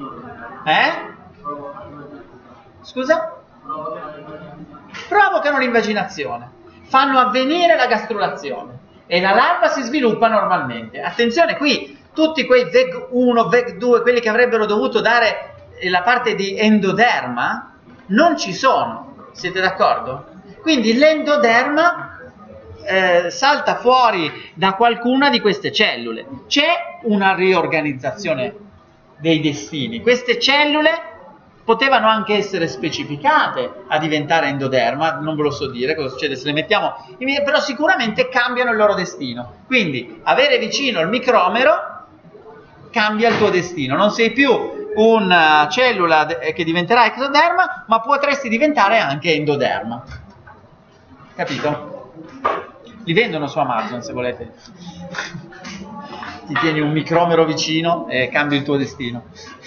Scusa? Provocano l'invaginazione, fanno avvenire la gastrulazione e la larva si sviluppa normalmente. Attenzione, qui tutti quei VEG1, VEG2, quelli che avrebbero dovuto dare la parte di endoderma, non ci sono, siete d'accordo? Quindi l'endoderma salta fuori da qualcuna di queste cellule. C'è una riorganizzazione dei destini. Queste cellule potevano anche essere specificate a diventare endoderma, non ve lo so dire cosa succede se le mettiamo, però sicuramente cambiano il loro destino. Quindi avere vicino il micromero cambia il tuo destino, non sei più una cellula che diventerà ectoderma, ma potresti diventare anche endoderma. Capito? Li vendono su Amazon se volete. Ti tieni un micromero vicino e cambi il tuo destino.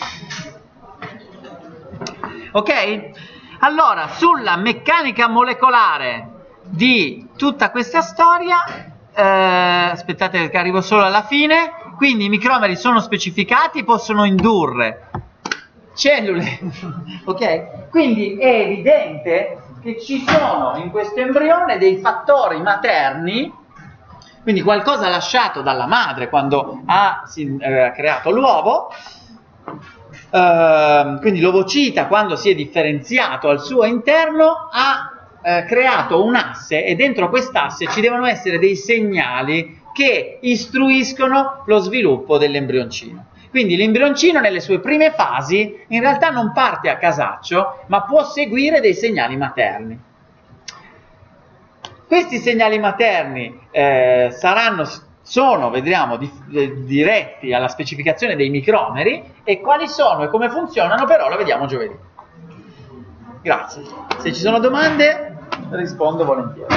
Ok? Allora, sulla meccanica molecolare di tutta questa storia, aspettate che arrivo solo alla fine, quindi i micromeri sono specificati, possono indurre cellule, ok? Quindi è evidente che ci sono in questo embrione dei fattori materni, quindi qualcosa lasciato dalla madre quando ha creato l'uovo. Quindi l'ovocita, quando si è differenziato al suo interno, ha creato un asse e dentro quest'asse ci devono essere dei segnali che istruiscono lo sviluppo dell'embrioncino. Quindi l'embrioncino nelle sue prime fasi in realtà non parte a casaccio, ma può seguire dei segnali materni. Questi segnali materni sono, vedremo, diretti alla specificazione dei micromeri, e quali sono e come funzionano però lo vediamo giovedì. Grazie. Se ci sono domande rispondo volentieri.